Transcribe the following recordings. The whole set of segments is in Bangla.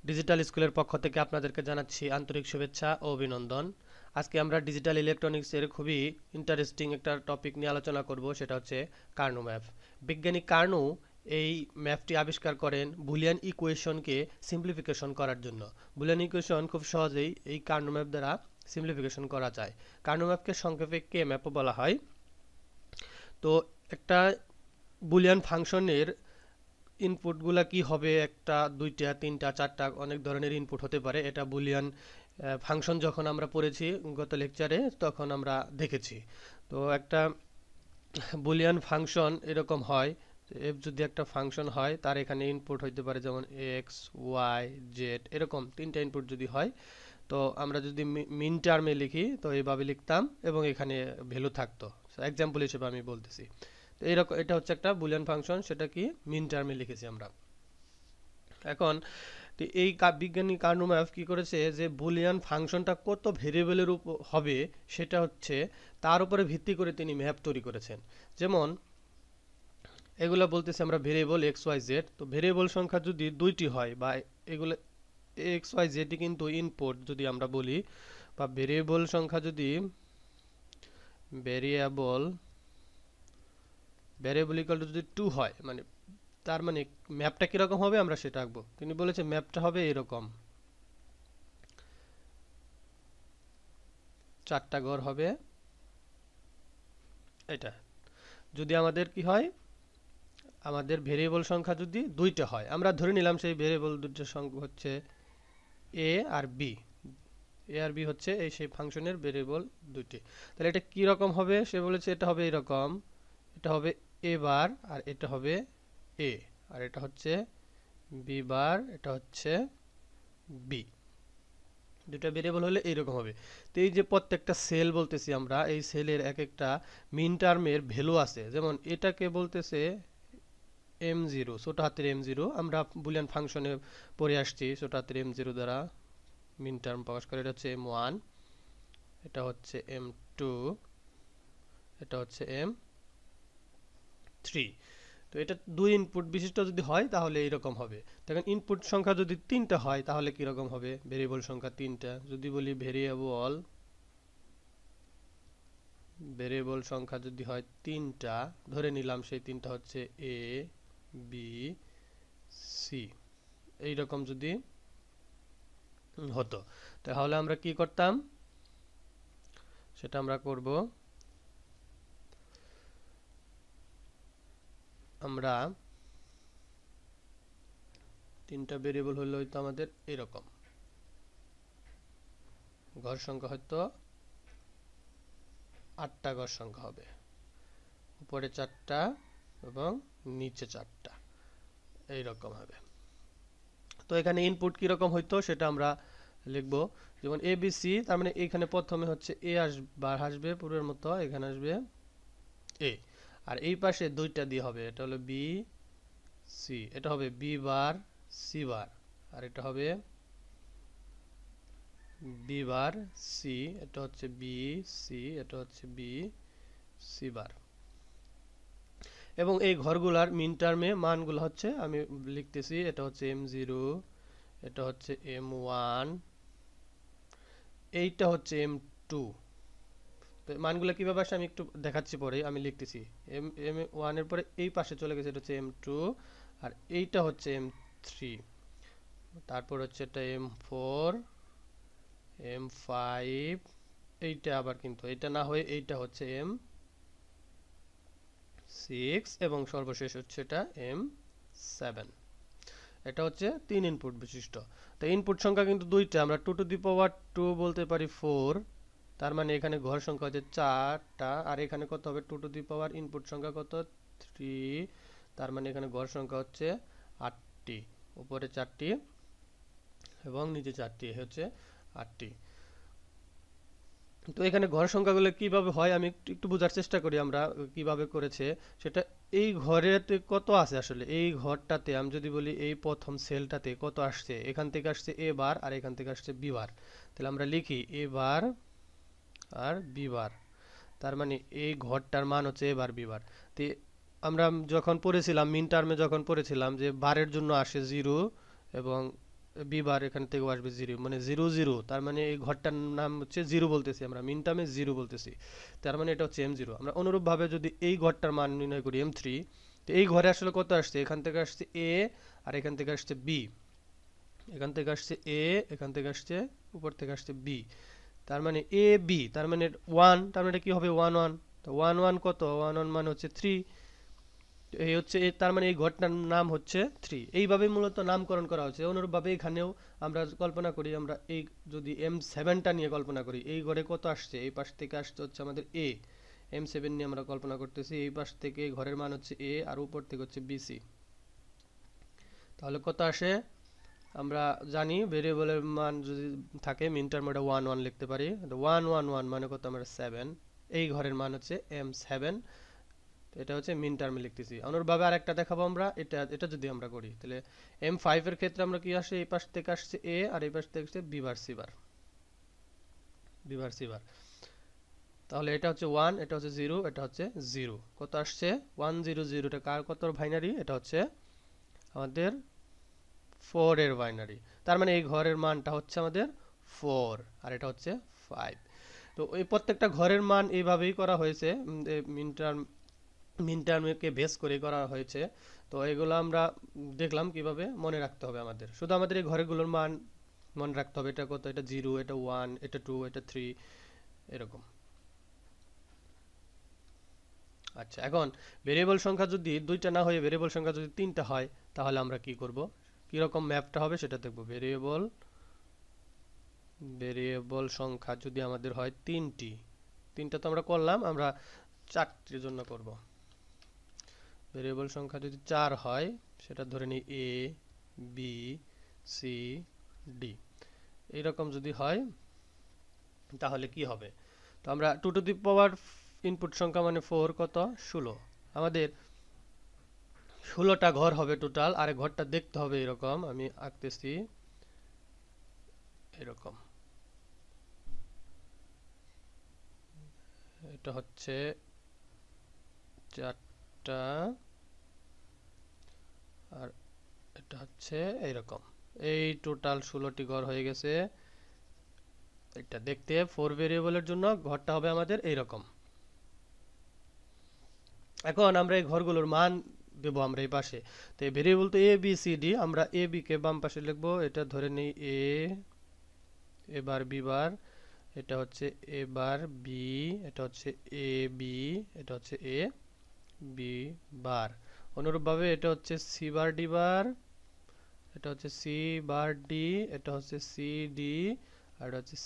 ডিজিটাল স্কুলের পক্ষ থেকে আপনাদেরকে জানাচ্ছি আন্তরিক শুভেচ্ছা ও অভিনন্দন। আজকে আমরা ডিজিটাল ইলেকট্রনিক্সের খুবই ইন্টারেস্টিং একটা টপিক নিয়ে আলোচনা করব, সেটা হচ্ছে কার্নো ম্যাপ। বিজ্ঞানী কার্নো এই ম্যাপটি আবিষ্কার করেন বুলিয়ান ইকুয়েশনকে সিম্পলিফিকেশন করার জন্য। বুলিয়ান ইকুয়েশন খুব সহজেই এই কার্নো ম্যাপ দ্বারা সিম্পলিফিকেশন করা যায়। কার্নো ম্যাপকে সংক্ষেপে কে ম্যাপও বলা হয়। তো একটা বুলিয়ান ফাংশনের ইনপুটগুলা কি হবে, একটা দুইটা তিনটা চারটা অনেক ধরনের ইনপুট হতে পারে। এটা বুলিয়ান ফাংশন যখন আমরা পড়েছি গত লেকচারে তখন আমরা দেখেছি। তো একটা বুলিয়ান ফাংশন এরকম হয়, এফ যদি একটা ফাংশন হয় তার এখানে ইনপুট হইতে পারে যেমন এক্স ওয়াই জেড, এরকম তিনটা ইনপুট যদি হয় তো আমরা যদি মিন টার্মে লিখি তো এইভাবে লিখতাম এবং এখানে ভ্যালু থাকতো। এক্সাম্পল হিসেবে আমি বলতেছি। তো এরকম এটা হচ্ছে একটা বুলিয়ান ফাংশন, সেটা কি মিন টার্মে লিখেছি আমরা। এখন তো এই বিজ্ঞানী কার্নো ম্যাপ কি করেছে যে বুলিয়ান ফাংশনটা কত ভেরিয়েবলের উপর হবে সেটা হচ্ছে তার উপরে ভিত্তি করে তিনি ম্যাপ তৈরি করেছেন। যেমন এগুলো বলতেছি আমরা ভেরিয়েবল এক্স ওয়াই জেড। তো ভেরিয়েবল সংখ্যা যদি দুইটি হয় বা এগুলো এক্স ওয়াই জেডই কিন্তু ইনপুট যদি আমরা বলি, বা ভেরিয়েবল সংখ্যা যদি ভেরিয়েবল ভেরিয়েবল ইকুয়াল টু যদি 2 হয়, মানে তার মানে ম্যাপটা কিরকম হবে আমরা সেটা আঁকবো। তিনি বলেছে ম্যাপটা হবে এরকম, চারটা ঘর হবে এটা। যদি আমাদের কি হয়, আমাদের ভেরিয়েবল সংখ্যা যদি দুইটা হয়, আমরা ধরে নিলাম সেই ভেরিয়েবল দুইটার সংখ্যা হচ্ছে এ আর বি। এ আর বি হচ্ছে এই সেই ফাংশনের ভেরিয়েবল দুইটি। তাহলে এটা কি রকম হবে, সে বলেছে এটা হবে এরকম, এটা হবে এ বার আর এটা হবে এ, আর এটা হচ্ছে বি বার, এটা হচ্ছে বি। দুটা ভেরিয়েবল হলে এইরকম হবে। তো এই যে প্রত্যেকটা সেল বলতেছি আমরা, এই সেলের এক একটা মিন টার্মের ভ্যালু আছে। যেমন এটাকে বলতেছে m0, ছোট হাতের m0, আমরা বুলিয়ান ফাংশনে পড়ে আসছি ছোট হাতের m0 দ্বারা মিন টার্ম প্রকাশ করে। এটা হচ্ছে m1, এটা হচ্ছে m2, এটা হচ্ছে m3। তো এটা দুই ইনপুট বিশিষ্ট যদি হয় তাহলে এইরকম হবে। দেখেন ইনপুট সংখ্যা যদি তিনটা হয় তাহলে কিরকম হবে, ভেরিয়েবল সংখ্যা তিনটা। যদি বলি ভেরিয়েবল সংখ্যা যদি হয় তিনটা, ধরে নিলাম সেই তিনটা হচ্ছে এ বি সি, এইরকম যদি হতো তাহলে আমরা কি করতাম সেটা আমরা করব। আমরা তিনটা ভেরিয়েবল হলে হয়তো আমাদের এরকম ঘর সংখ্যা হয়তো 8টা ঘর সংখ্যা হবে, উপরে 4টা এবং নিচে 4টা, এইরকম হবে। তো এখানে ইনপুট কিরকম হইতো সেটা আমরা লিখব। যেমন এ বি সি, তার মানে এখানে প্রথমে হচ্ছে এ আসবে পূর্বের মতো, এখানে আসবে এ, আর এই পাশে দুইটা দিয়ে হবে, এটা হলো বি সি, এটা হবে বি বার সি বার, আর এটা হবে বি বার সি, এটা হচ্ছে বি সি, এটা হচ্ছে বি সি বার। এবং এই ঘরগুলার মিন টার্মে মানগুলো হচ্ছে আমি লিখতেছি, এটা হচ্ছে m0, এটা হচ্ছে m1, এইটা হচ্ছে m2। তো মানগুলো কিভাবে আসে আমি একটু দেখাচ্ছি পরে, আমি লিখতেছি m1 এর পরে এই পাশে চলে গেছে, এটা হচ্ছে m2, আর এইটা হচ্ছে m3, তারপর হচ্ছে এটা m4 m5, এইটা আবার কিন্তু এটা না হয়ে এইটা হচ্ছে m6, এবং সর্বশেষ হচ্ছে এটা m7। এটা হচ্ছে 3 ইনপুট বিশিষ্ট। তো ইনপুট সংখ্যা কিন্তু দুইটা, আমরা 2 টু দি পাওয়ার 2 বলতে পারি 4, তার মানে এখানে ঘর সংখ্যা হচ্ছে 4টা, আর এখানে কত হবে 2 টু দি পাওয়ার ইনপুট সংখ্যা কত 3, তার মানে এখানে ঘর সংখ্যা হচ্ছে 8টি, উপরে 4টি এবং নিচে 4টি, হচ্ছে 8টি। তো এখানে ঘর সংখ্যাগুলো কিভাবে হয় আমি একটু একটু বোঝার চেষ্টা করি আমরা কিভাবে করেছে সেটা। এই ঘরেতে কত আছে আসলে, এই ঘরটাতে আমি যদি বলি এই প্রথম সেলটাতে কত আসছে, এখান থেকে আসছে এ বার আর এখান থেকে আসছে বি বার। তাহলে আমরা লিখি এ বার আর বি বার, তার মানে এই ঘরটার মান হচ্ছে এ বার বি বার। তো আমরা যখন পড়েছিলাম মিন টার্মে, যখন পড়েছিলাম যে বারের জন্য আসে 0 এবং বি বার এখান থেকে আসবে 0, মানে 0 0, তার মানে এই ঘরটার নাম হচ্ছে 0 বলতেছি আমরা, মিন টার্মে 0 বলতেছি, তার মানে এটা হচ্ছে M0। আমরা অনুরূপভাবে যদি এই ঘরটার মান নির্ণয় করি M3, তো এই ঘরে আসলে কত আসছে, এখান থেকে আসছে A আর এখান থেকে আসছে B, এখান থেকে আসছে A, এখান থেকে আসছে উপর থেকে আসছে B, তার মানে A B, তার মানে 1, তার মানে কি হবে 1 1, তো 1 1 কত, 1 1 মানে হচ্ছে 3, এই হচ্ছে তার মানে এই ঘরটার নাম হচ্ছে 3। এইভাবে মূলত নামকরণ করা হচ্ছে। অনুরূপভাবে এখানেও আমরা কল্পনা করি, আমরা এই যদি M7টা নিয়ে কল্পনা করি, এই ঘরে কত আসছে, এই পাশ থেকে আসছে হচ্ছে আমাদের A, M7 নিয়ে আমরা কল্পনা করতেছি, এই পাশ থেকে এই ঘরের মান হচ্ছে A আর উপর থেকে হচ্ছে BC, তাহলে কত আসে, আমরা জানি ভেরিয়েবলের মান যদি থাকে মিন টার্ম এটা 1 1 লিখতে পারি, 1 1 1 মানে কত, আমরা 7, এই ঘরের মান হচ্ছে M7, এটা হচ্ছে মিন টার্মে লিখতেছি। অনুরূপভাবে আরেকটা দেখাবো আমরা, এটা এটা যদি আমরা করি তাহলে M5 এর ক্ষেত্রে আমরা কি আসে, এই পাশ থেকে আসছে A আর এই পাশ থেকে আসছে B বার C বার, B বার C বার, তাহলে এটা হচ্ছে 1, এটা হচ্ছে 0, এটা হচ্ছে 0, কত আসছে 1 0 0, এটা কার কত বাইনারি, এটা হচ্ছে আমাদের 4 এর বাইনারি, তার মানে এই ঘরের মানটা হচ্ছে আমাদের 4 আর এটা হচ্ছে 5। তো এই প্রত্যেকটা ঘরের মান এইভাবেই করা হয়েছে, মিন টার্মকে বেস করে করা হয়েছে। তো এগুলো আমরা দেখলাম কিভাবে মনে রাখতে হবে, আমাদের শুধু আমাদের এই ঘরগুলোর মান মনে রাখতে হবে, এটা কত, এটা 0, এটা 1, এটা 2, এটা 3, এরকম। আচ্ছা, এখন ভেরিয়েবল সংখ্যা যদি দুইটা না হয়ে ভেরিয়েবল সংখ্যা যদি তিনটা হয়, তাহলে আমরা কি করব, কি রকম ম্যাপটা হবে সেটা দেখব। ভেরিয়েবল সংখ্যা যদি আমাদের হয় তিনটা তো আমরা করলাম, আমরা চারটির জন্য করব। ভেরিয়েবল সংখ্যা যদি 4 হয়, সেটা ধরে নিই A B C D, এইরকম যদি হয় তাহলে কি হবে, তো আমরা 2 টু দি পাওয়ার ইনপুট সংখ্যা মানে 4 কত 16, আমাদের 16টা ঘর হবে টোটাল, আর ঘরটা দেখতে হবে এরকম, আমি আঁকতেছি এরকম, এটা হচ্ছে 4টা আর এটা হচ্ছে এইরকম, এই টোটাল 16টি ঘর হয়ে গেছে। এটা দেখতে 4 ভেরিয়েবলের জন্য ঘরটা হবে আমাদের এইরকম। এখন আমরা এই ঘরগুলোর মান দেব আমরা এই পাশে, তো এই ভেরিয়েবল তো A B C D, আমরা A B কে বাম পাশে লিখবো, এটা ধরে নেই A বার B বার, এটা হচ্ছে A বার B, এটা হচ্ছে A B, এটা হচ্ছে A B বার। অনুরূপভাবে এটা হচ্ছে C বার D বার, এটা হচ্ছে C বার D, এটা হচ্ছে C D, আর এটা হচ্ছে C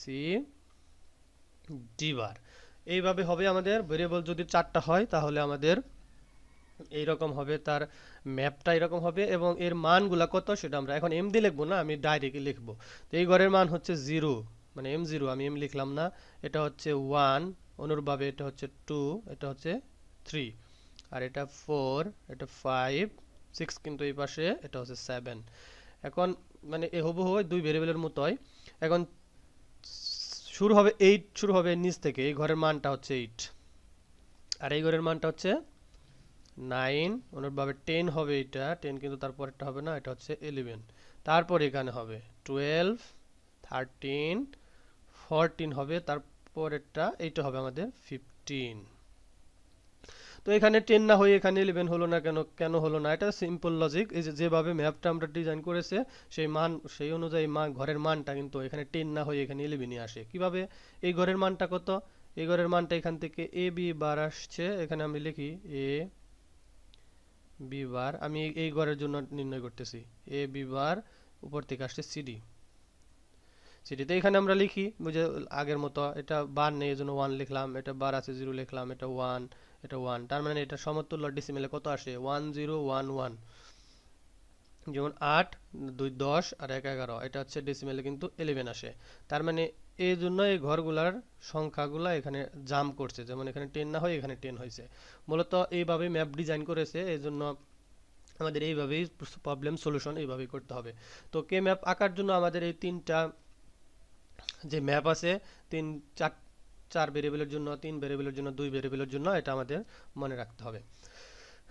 D বার। এইভাবে হবে আমাদের ভেরিয়েবল যদি 4টা হয়, তাহলে আমাদের এইরকম হবে, তার ম্যাপটা এরকম হবে, এবং এর মানগুলা কত সেটা আমরা এখন এম দিয়ে লিখবো না, আমি ডাইরেক্টলি লিখবো। তো এই ঘরের মান হচ্ছে 0, মানে M0, আমি এম লিখলাম না, এটা হচ্ছে 1, অনুরূপভাবে এটা হচ্ছে 2, এটা হচ্ছে 3, আর এটা 4, এটা 5, 6 কিন্তু এই পাশে, এটা হচ্ছে 7। এখন মানে এ হুবহু দুই ভেরিয়েবলের মতোই। এখন শুরু হবে 8, শুরু হবে নিচ থেকে, এই ঘরের মানটা হচ্ছে 8 আর এই ঘরের মানটা হচ্ছে 9, অনুরূপভাবে 10 হবে, এটা 10 কিন্তু তারপরেরটা হবে না, এটা হচ্ছে 11, তারপর এখানে হবে 12, 13, 14 হবে, তারপরেরটা এইটা হবে আমাদের 15। তো এখানে 10 না হয়ে এখানে 11 হলো না কেন, কেন হলো না, এটা সিম্পল লজিক, এই যে যেভাবে ম্যাপটা আমরা ডিজাইন করেছে সেই মান সেই অনুযায়ী ঘরের মানটা কিন্তু এখানে 10 না হয়ে এখানে 11ই আসে। কিভাবে, এই ঘরের মানটা কত, এই ঘরের মানটা এখান থেকে A B বার আসছে, এখানে আমি লিখি A B বার, আমি এই ঘরের জন্য নির্ণয় করতেছি A B বার, উপর থেকে আসছে CD, সিডিতে এখানে আমরা লিখি বুঝে আগের মতো, এটা বার নেই এজন্য 1 লিখলাম, এটা বার আছে 0 লিখলাম, এটা 1, এটা 1, তার মানে এটা সমতুল্য ডেসিমেলে কত আসে 1011, যেমন 8 2 10 আর 1 11, এটা হচ্ছে ডেসিমেলে কিন্তু 11 আসে। তার মানে এই জন্য এই ঘরগুলার সংখ্যাগুলা এখানে জাম্প করছে, যেমন এখানে 10 না হয় এখানে 10 হয়েছে। মূলত এইভাবে ম্যাপ ডিজাইন করেছে, এই জন্য আমাদের এইভাবেই প্রবলেম সলিউশন এইভাবেই করতে হবে। তো কে ম্যাপ আঁকার জন্য আমাদের এই তিনটা যে ম্যাপ আছে, তিন চার 4 ভেরিয়েবলের জন্য, 3 ভেরিয়েবলের জন্য, 2 ভেরিয়েবলের জন্য, এটা আমাদের মনে রাখতে হবে।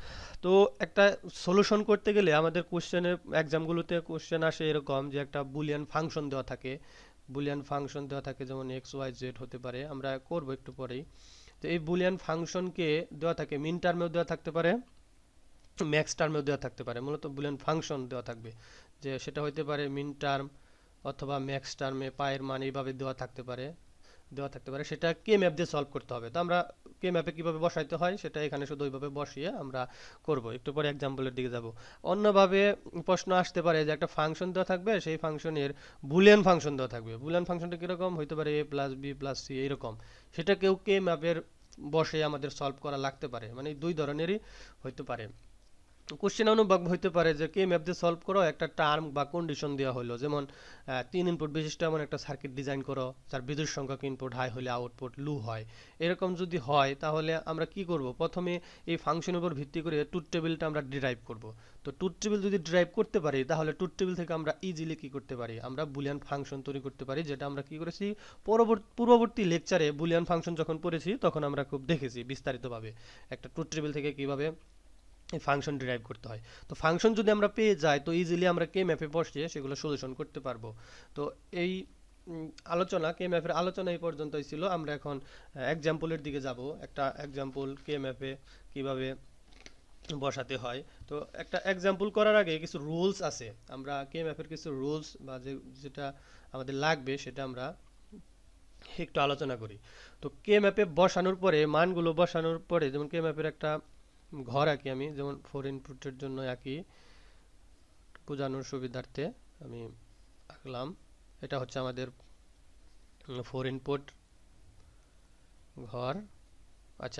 তো একটা সলিউশন করতে গেলে আমাদের কোশ্চেনের এক্সামগুলোতে কোশ্চেন আসে এরকম যে একটা বুলিয়ান ফাংশন দেওয়া থাকে, বুলিয়ান ফাংশন দেওয়া থাকে যেমন এক্স ওয়াই জেড হতে পারে, আমরা করব একটু পরেই। তো এই বুলিয়ান ফাংশনকে দেওয়া থাকে মিন টার্মেও দেওয়া থাকতে পারে, ম্যাক্স টার্মেও দেওয়া থাকতে পারে। মূলত বুলিয়ান ফাংশন দেওয়া থাকবে, যে সেটা হতে পারে মিন টার্ম অথবা ম্যাক্স টার্মে পায়ের মান এইভাবে দেওয়া থাকতে পারে সেটা কে ম্যাপ দিয়ে সলভ করতে হবে। তো আমরা কে ম্যাপে কিভাবে বসাইতে হয় সেটা এখানে শুধু ওইভাবে বসিয়ে আমরা করব, একটু পরে এক্সাম্পলের দিকে যাব। অন্যভাবে প্রশ্ন আসতে পারে যে একটা ফাংশন দেওয়া থাকবে, সেই ফাংশনের বুলিয়ান ফাংশন দেওয়া থাকবে। বুলিয়ান ফাংশনটা কিরকম হইতে পারে, A plus B plus C এইরকম, সেটাকেও কে ম্যাপের বসে আমাদের সলভ করা লাগতে পারে, মানে দুই ধরনেরই হইতে পারে। কোশ্চেন অনুভব হইতে পারে যে কে ম্যাপ দিয়ে সলভ করো, একটা টার্ম বা কন্ডিশন দেওয়া হলো, যেমন 3 ইনপুট বিশিষ্ট এমন একটা সার্কিট ডিজাইন করো যার বিদ্যুৎ সংখ্যক ইনপুট হাই হলে আউটপুট লো হয়। এরকম যদি হয় তাহলে আমরা কি করব, প্রথমে এই ফাংশনের উপর ভিত্তি করে ট্রুথ টেবিলটা আমরা ডিরাইভ করব। তো ট্রুথ টেবিল যদি ডিরাইভ করতে পারি তাহলে ট্রুথ টেবিল থেকে আমরা ইজিলি কি করতে পারি, আমরা বুলিয়ান ফাংশন তৈরি করতে পারি, যেটা আমরা কি করেছি পূর্ববর্তী লেকচারে বুলিয়ান ফাংশন যখন পড়েছি তখন আমরা খুব দেখেছি বিস্তারিতভাবে একটা ট্রুথ টেবিল থেকে কিভাবে এই ফাংশন ডিরাইভ করতে হয়। তো ফাংশন যদি আমরা পেয়ে যাই তো ইজিলি আমরা কে ম্যাপে বসিয়ে সেগুলো সলিউশন করতে পারবো। তো এই আলোচনা, কে ম্যাপের আলোচনা এই পর্যন্তই ছিল। আমরা এখন এক্সাম্পলের দিকে যাব, একটা এক্সাম্পল কে ম্যাপে কিভাবে বসাতে হয়। তো একটা এক্সাম্পল করার আগে কিছু রুলস আছে, আমরা কে ম্যাপের কিছু রুলস বা যেটা আমাদের লাগবে সেটা আমরা একটু আলোচনা করি। তো কে ম্যাপে বসানোর পরে মানগুলো বসানোর পরে, যেমন কে ম্যাপের একটা ঘর আঁকি আমি, যেমন 4 ইনপুটের জন্য আঁকি বোঝানোর সুবিধার্থে আমি আঁকলাম। এটা হচ্ছে আমাদের 4 ইনপুট ঘর। আচ্ছা,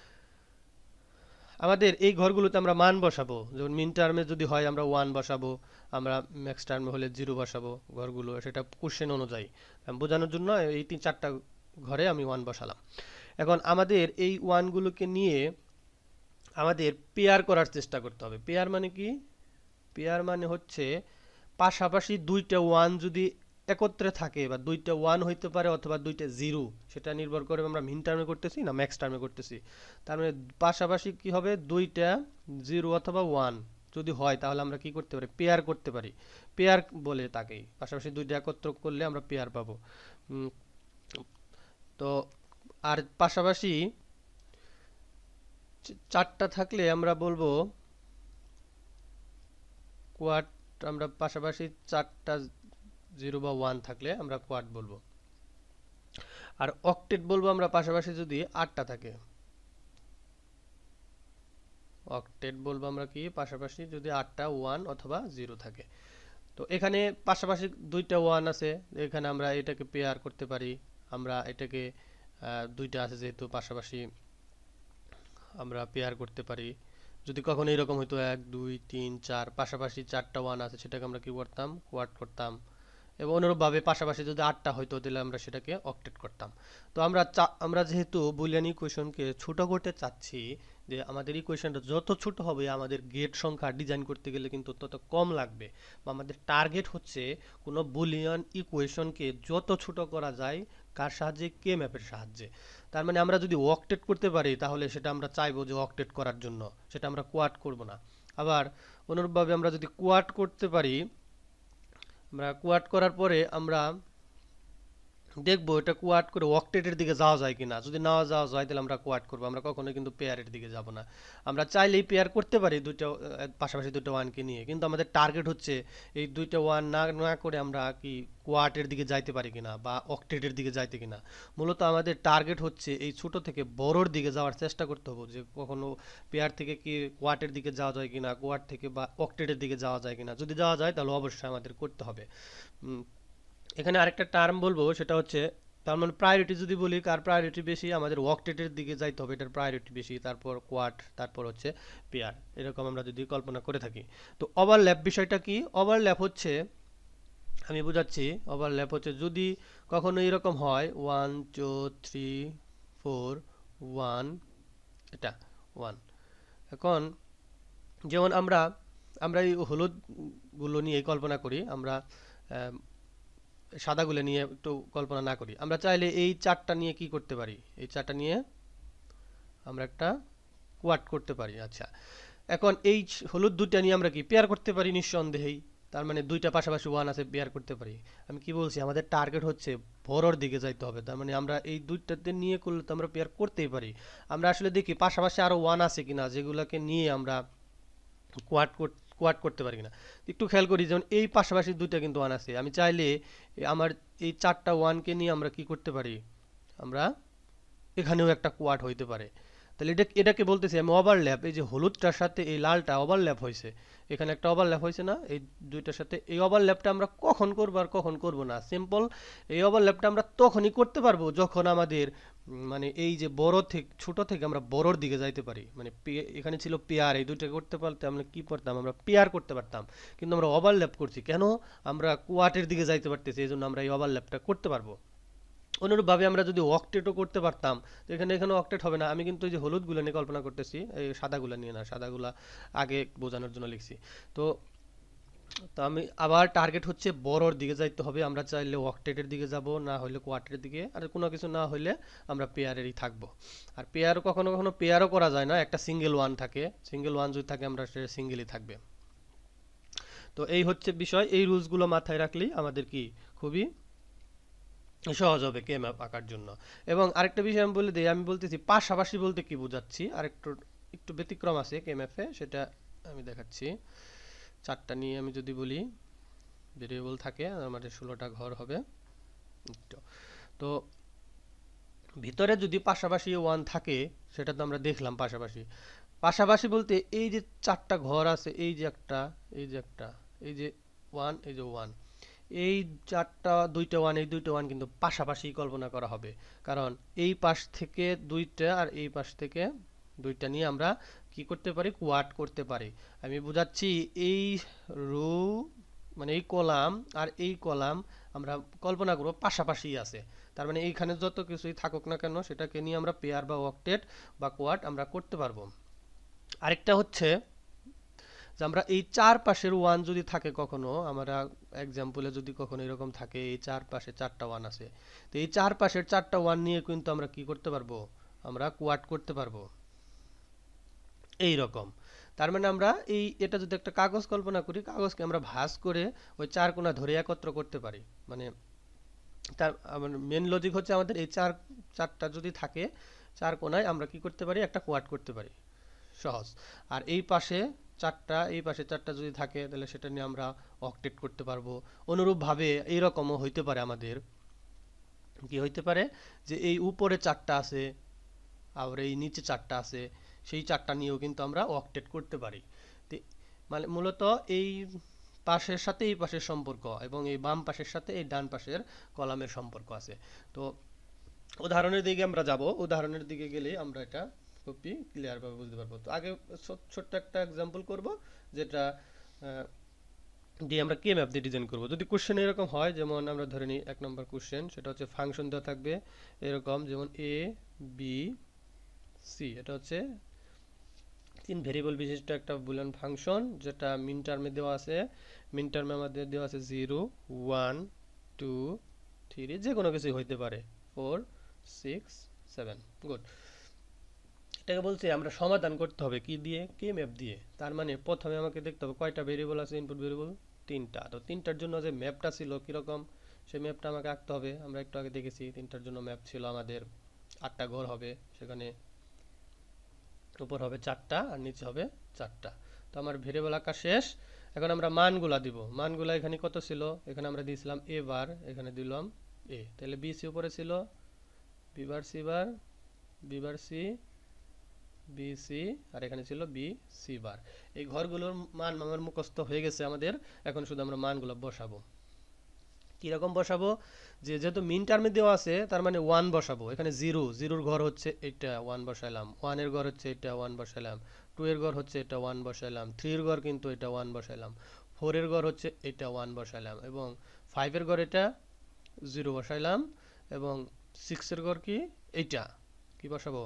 আমাদের এই ঘরগুলোতে আমরা মান বসাবো, যেমন মিন টার্মে যদি হয় আমরা 1 বসাবো, আমরা ম্যাক্স টার্মে হলে 0 বসাবো ঘরগুলো, সেটা কোশ্চেন অনুযায়ী বোঝানোর জন্য এই 3-4টা ঘরে আমি 1 বসালাম। এখন আমাদের এই 1গুলোকে নিয়ে আমাদের পেয়ার করার চেষ্টা করতে হবে। পেয়ার মানে কি? পেয়ার মানে হচ্ছে পাশাপাশি দুইটা 1 যদি একত্রে থাকে, বা দুইটা 1 হইতে পারে অথবা দুইটা 0, সেটা নির্ভর করে আমরা মিন টার্মে করতেছি না ম্যাক্স টার্মে করতেছি। তার মানে পাশাপাশি কি হবে, দুইটা 0 অথবা 1 যদি হয় তাহলে আমরা কি করতে পারি, পেয়ার করতে পারি। পেয়ার বলে তাকেই, পাশাপাশি দুইটা একত্র করলে আমরা পেয়ার পাবো। তো আর পাশাপাশি 4টা থাকলে আমরা বলবো কোয়াড। আমরা পাশাপাশি 4টা 0 বা 1 থাকলে আমরা কোয়াড বলবো। আর অক্টেট বলবো আমরা পাশাপাশি যদি 8টা থাকে। অক্টেট বলবো আমরা কি, পাশাপাশি যদি 8টা 1 অথবা 0 থাকে। তো এখানে পাশাপাশি দুইটা 1 আছে, এখানে আমরা এটাকে পেয়ার করতে পারি। আমরা এটাকে দুইটা আছে যেহেতু পাশাপাশি আমরা পেয়ার করতে পারি। যদি কখনো এরকম হইতো 1 2 3 4 পাশাপাশি 4টা 1 আছে, সেটাকে আমরা কি করতাম, কোয়াড করতাম। এবং অনুরূপভাবে পাশাপাশি যদি 8টা হইতো তাহলে আমরা সেটাকে অক্টেট করতাম। তো আমরা যেহেতু বুলিয়ান ইকুয়েশনকে ছোট করতে চাচ্ছি, যে আমাদের ইকুয়েশনটা যত ছোট হবে আমাদের গেট সংখ্যা ডিজাইন করতে গেলে কিন্তু তত কম লাগবে, বা আমাদের টার্গেট হচ্ছে কোনো বুলিয়ান ইকুয়েশনকে যত ছোট করা যায়, কার সাহায্যে, কে ম্যাপের সাহায্যে। তার মানে আমরা যদি অক্টেট করতে পারি তাহলে সেটা আমরা চাইবো যে অক্টেট করার জন্য, সেটা আমরা কোয়াড করব না। আবার অনুরূপভাবে আমরা যদি কোয়াড করতে পারি, আমরা কোয়াড করার পরে আমরা দেখবো এটা কোয়াড করে অক্টেটের দিকে যাওয়া যায় কিনা। যদি না যাওয়া যায় তাহলে আমরা কোয়াড করবো, আমরা কখনোই কিন্তু পেয়ারের দিকে যাব না। আমরা চাইলেই পেয়ার করতে পারি দুইটা পাশাপাশি দুটো 1কে নিয়ে, কিন্তু আমাদের টার্গেট হচ্ছে এই দুইটা 1 না না করে আমরা কি কোয়াডের দিকে যাইতে পারি কিনা বা অক্টেটের দিকে যাইতে কিনা। মূলত আমাদের টার্গেট হচ্ছে এই ছোট থেকে বড়র দিকে যাওয়ার চেষ্টা করতে হবে, যে কখনো পেয়ার থেকে কি কোয়াডের দিকে যাওয়া যায় কিনা, কোয়াড থেকে বা অক্টেটের দিকে যাওয়া যায় কিনা। যদি যাওয়া যায় তাহলে অবশ্যই আমাদের করতে হবে। এখানে আরেকটা টার্ম বলবো, সেটা হচ্ছে তার মানে প্রায়োরিটি যদি বলি, কার প্রায়োরিটি বেশি, আমাদের অক্টেটের দিকে যাইতে হবে, এটার প্রায়োরিটি বেশি, তারপর কোয়াড, তারপর হচ্ছে পেয়ার, এরকম আমরা যদি কল্পনা করে থাকি। তো ওভারল্যাপ বিষয়টা কি? ওভারল্যাপ হচ্ছে, আমি বুঝাচ্ছি, ওভারল্যাপ হচ্ছে যদি কখনো এরকম হয় 1 2 3 4 1, এটা 1। এখন যেমন আমরা আমরা এই হলুদ গুলো নিয়ে কল্পনা করি, আমরা সাদাগুলো নিয়ে একটু কল্পনা না করি। আমরা চাইলে এই 4টা নিয়ে কি করতে পারি, এই 4টা নিয়ে আমরা একটা কোয়াড করতে পারি। আচ্ছা, এখন এই হলুদ দুইটা নিয়ে আমরা কি পেয়ার করতে পারি নিঃসন্দেহেই, তার মানে দুইটা পাশাপাশি ওয়ান আছে পেয়ার করতে পারি। আমি কি বলছি, আমাদের টার্গেট হচ্ছে বড়র দিকে যাইতে হবে, তার মানে আমরা এই দুইটাতে নিয়ে করলে তো আমরা পেয়ার করতেই পারি। আমরা আসলে দেখি পাশাপাশি আরো ওয়ান আছে কিনা যেগুলোকে নিয়ে আমরা কোয়াড কোয়াড করতে পারি কিনা। একটু খেয়াল করি, যেমন এই পাশাপাশি দুইটা কিন্তু ওয়ান আছে, আমি চাইলে আমার এই চারটা ওয়ানকে নিয়ে আমরা কি করতে পারি, আমরা এখানেও একটা কোয়াড হইতে পারে। তাহলে এটাকে বলতেছি আমি ওভারল্যাপ। এই যে হলুদটার সাথে এই লালটা ওভারল্যাপ হয়েছে, এখানে একটা ওভারল্যাপ হয়েছে না এই দুইটার সাথে। এই ওভারল্যাপটা আমরা কখন করব আর কখন করব না, সিম্পল। এই ওভারল্যাপটা আমরা তখনই করতে পারবো যখন আমাদের মানে এই যে বড় থেকে ছোট থেকে আমরা বড়র দিকে যাইতে পারি। মানে এখানে ছিল পেয়ার, এই দুইটা করতে পারতে আমরা কি করতাম, আমরা পেয়ার করতে পারতাম, কিন্তু আমরা ওভারল্যাপ করছি কেন, আমরা কোয়াটের দিকে যাইতে পারতেছি, এই জন্য আমরা এই ওভারল্যাপটা করতে পারবো। অনুরূপভাবে আমরা যদি অক্টেটও করতে পারতাম, তো এখানে অক্টেট হবে না। আমি কিন্তু এই যে হলুদগুলো নিয়ে কল্পনা করতেছি, এই সাদাগুলো নিয়ে না, সাদাগুলা আগে বোঝানোর জন্য লিখছি। তো তো আমি আবার টার্গেট হচ্ছে বড়র দিকে যাইতে হবে। আমরা চাইলে অক্টেটের দিকে যাব, না হলে কোয়ার্টের দিকে, আর কোনো কিছু না হলে আমরা পেয়ারেরই থাকবো। আর পেয়ারও কখনো কখনো পেয়ারও করা যায় না, একটা সিঙ্গেল ওয়ান থাকে, সিঙ্গেল ওয়ান যদি থাকে আমরা সেটা সিঙ্গেলই থাকবে। তো এই হচ্ছে বিষয়, এই রুলসগুলো মাথায় রাখলেই আমাদের কি খুবই সহজ হবে কে ম্যাপ আঁকার জন্য। এবং আরেকটা বিষয় আমি বলে দিই, আমি বলতেছি পাশাপাশি বলতে কি বোঝাচ্ছি, আর একটু একটু ব্যতিক্রম আছে কে ম্যাপে, সেটা আমি দেখাচ্ছি। চারটা নিয়ে আমি যদি বলি, ভেরিয়েবল থাকে আমাদের 16টা ঘর হবে। তো তো ভিতরে যদি পাশাপাশি ওয়ান থাকে, সেটা তো আমরা দেখলাম পাশাপাশি। পাশাপাশি বলতে এই যে চারটা ঘর আছে, এই যে একটা, এই যে একটা, এই যে ওয়ান, এই যে ওয়ান, এই চারটা দুইটা ওয়ান, এই দুইটা ওয়ান কিন্তু পাশাপাশি কল্পনা করা হবে, কারণ এই পাশ থেকে দুইটা আর এই পাশ থেকে দুইটা নিয়ে আমরা কি করতে পারি, কোয়াড করতে পারি। আমি বুঝাচ্ছি, এই রো মানে এই কলাম আর এই কলাম আমরা কল্পনা করব পাশাপাশি আছে, তার মানে এইখানে যত কিছুই থাকুক না কেন সেটাকে নিয়ে আমরা পেয়ার বা অক্টেট বা কোয়াড আমরা করতে পারবো। আরেকটা হচ্ছে যে আমরা এই চার পাশের ওয়ান যদি থাকে কখনো, আমরা এক্সাম্পলে যদি কখনো এরকম থাকে এই চার পাশে চারটা ওয়ান আছে, তো এই চার পাশের চারটা ওয়ান নিয়ে কিন্তু আমরা কি করতে পারবো, আমরা কোয়াড করতে পারবো এই রকম। তার মানে আমরা এটা যদি একটা কাগজ কল্পনা করি, কাগজকে আমরা ভাঁজ করে ওই চার কোণা ধরে একত্র করতে পারি। মানে তার মেন লজিক হচ্ছে আমাদের এই চারটা যদি থাকে, চার কোণায় আমরা কি করতে পারি, একটা কোয়াড করতে পারি, সহজ। আর এই পাশে চারটা, এই পাশে চারটা যদি থাকে তাহলে সেটা নিয়ে আমরা অক্টেট করতে পারবো। অনুরূপভাবে এইরকমও হইতে পারে আমাদের, কি হইতে পারে যে এই উপরে চারটা আছে আর এই নিচে চারটা আছে, সেই চারটা নিয়েও কিন্তু আমরা অক্টেট করতে পারি। মানে মূলত এই পাশের সাথে এই পাশের সম্পর্ক এবং এই বাম পাশের সাথে এই ডান পাশের কলামের সম্পর্ক আছে। তো উদাহরণের দিকে আমরা যাব, উদাহরণের দিকে গেলে আমরা এটা খুবই ক্লিয়ার ভাবে বুঝতে পারবো। তো আগে ছোট্ট একটা এক্সাম্পল করব, যেটা দিয়ে আমরা কে ম্যাপ দিয়ে ডিজাইন করব। যদি কোশ্চেন এরকম হয়, যেমন আমরা ধরে নিই 1 নম্বর কোশ্চেন, সেটা হচ্ছে ফাংশন দেওয়া থাকবে এরকম, যেমন এ বি সি, এটা হচ্ছে 3 ভেরিয়েবল বিশিষ্ট একটা বুলিয়ান ফাংশন, যেটা মিন টার্মে দেওয়া আছে। মিন টার্মে আমাদের দেওয়া আছে 0 1 2 3, যে কোনো কিছুই হইতে পারে, 4 6 7। গুড। এটাকে বলছে আমরা সমাধান করতে হবে কি দিয়ে, কে ম্যাপ দিয়ে। তার মানে প্রথমে আমাকে দেখতে হবে কয়টা ভেরিয়েবল আছে, ইনপুট ভেরিয়েবল 3টা। তো 3টার জন্য যে ম্যাপটা ছিল কিরকম, সেই ম্যাপটা আমাকে আঁকতে হবে। আমরা একটু আগে দেখেছি 3টার জন্য ম্যাপ ছিল আমাদের 8টা ঘর হবে, সেখানে উপর হবে 4টা আর নিচে হবে 4টা। তো আমার ভেরিয়েবল আঁকা শেষ। এখন আমরা মানগুলা দিব। মানগুলা এখানে কত ছিল, এখানে আমরা দিয়েছিলাম এ বার, এখানে দিলাম এ, তাহলে বি সি উপরে ছিল, B bar C bar, B bar C, B C, আর এখানে ছিল বি সি বার। এই ঘরগুলোর মান আমার মুখস্থ হয়ে গেছে আমাদের। এখন শুধু আমরা মানগুলো বসাবো। কিরকম বসাবো, যেহেতু মিন টার্মে দেওয়া আছে তার মানে 1 বসাবো। এখানে 0, 0-র ঘর হচ্ছে এটা, 1 বসাইলাম। 1 এর ঘর হচ্ছে এটা, 1 বসাইলাম। 2 এর ঘর হচ্ছে এটা, 1 বসাইলাম। 3 এর ঘর কিন্তু এটা, 1 বসাইলাম। 4 এর ঘর হচ্ছে এটা, 1 বসাইলাম। এবং 5 এর ঘর এটা 0 বসাইলাম। এবং 6 এর ঘর কি এইটা, কি বসাবো,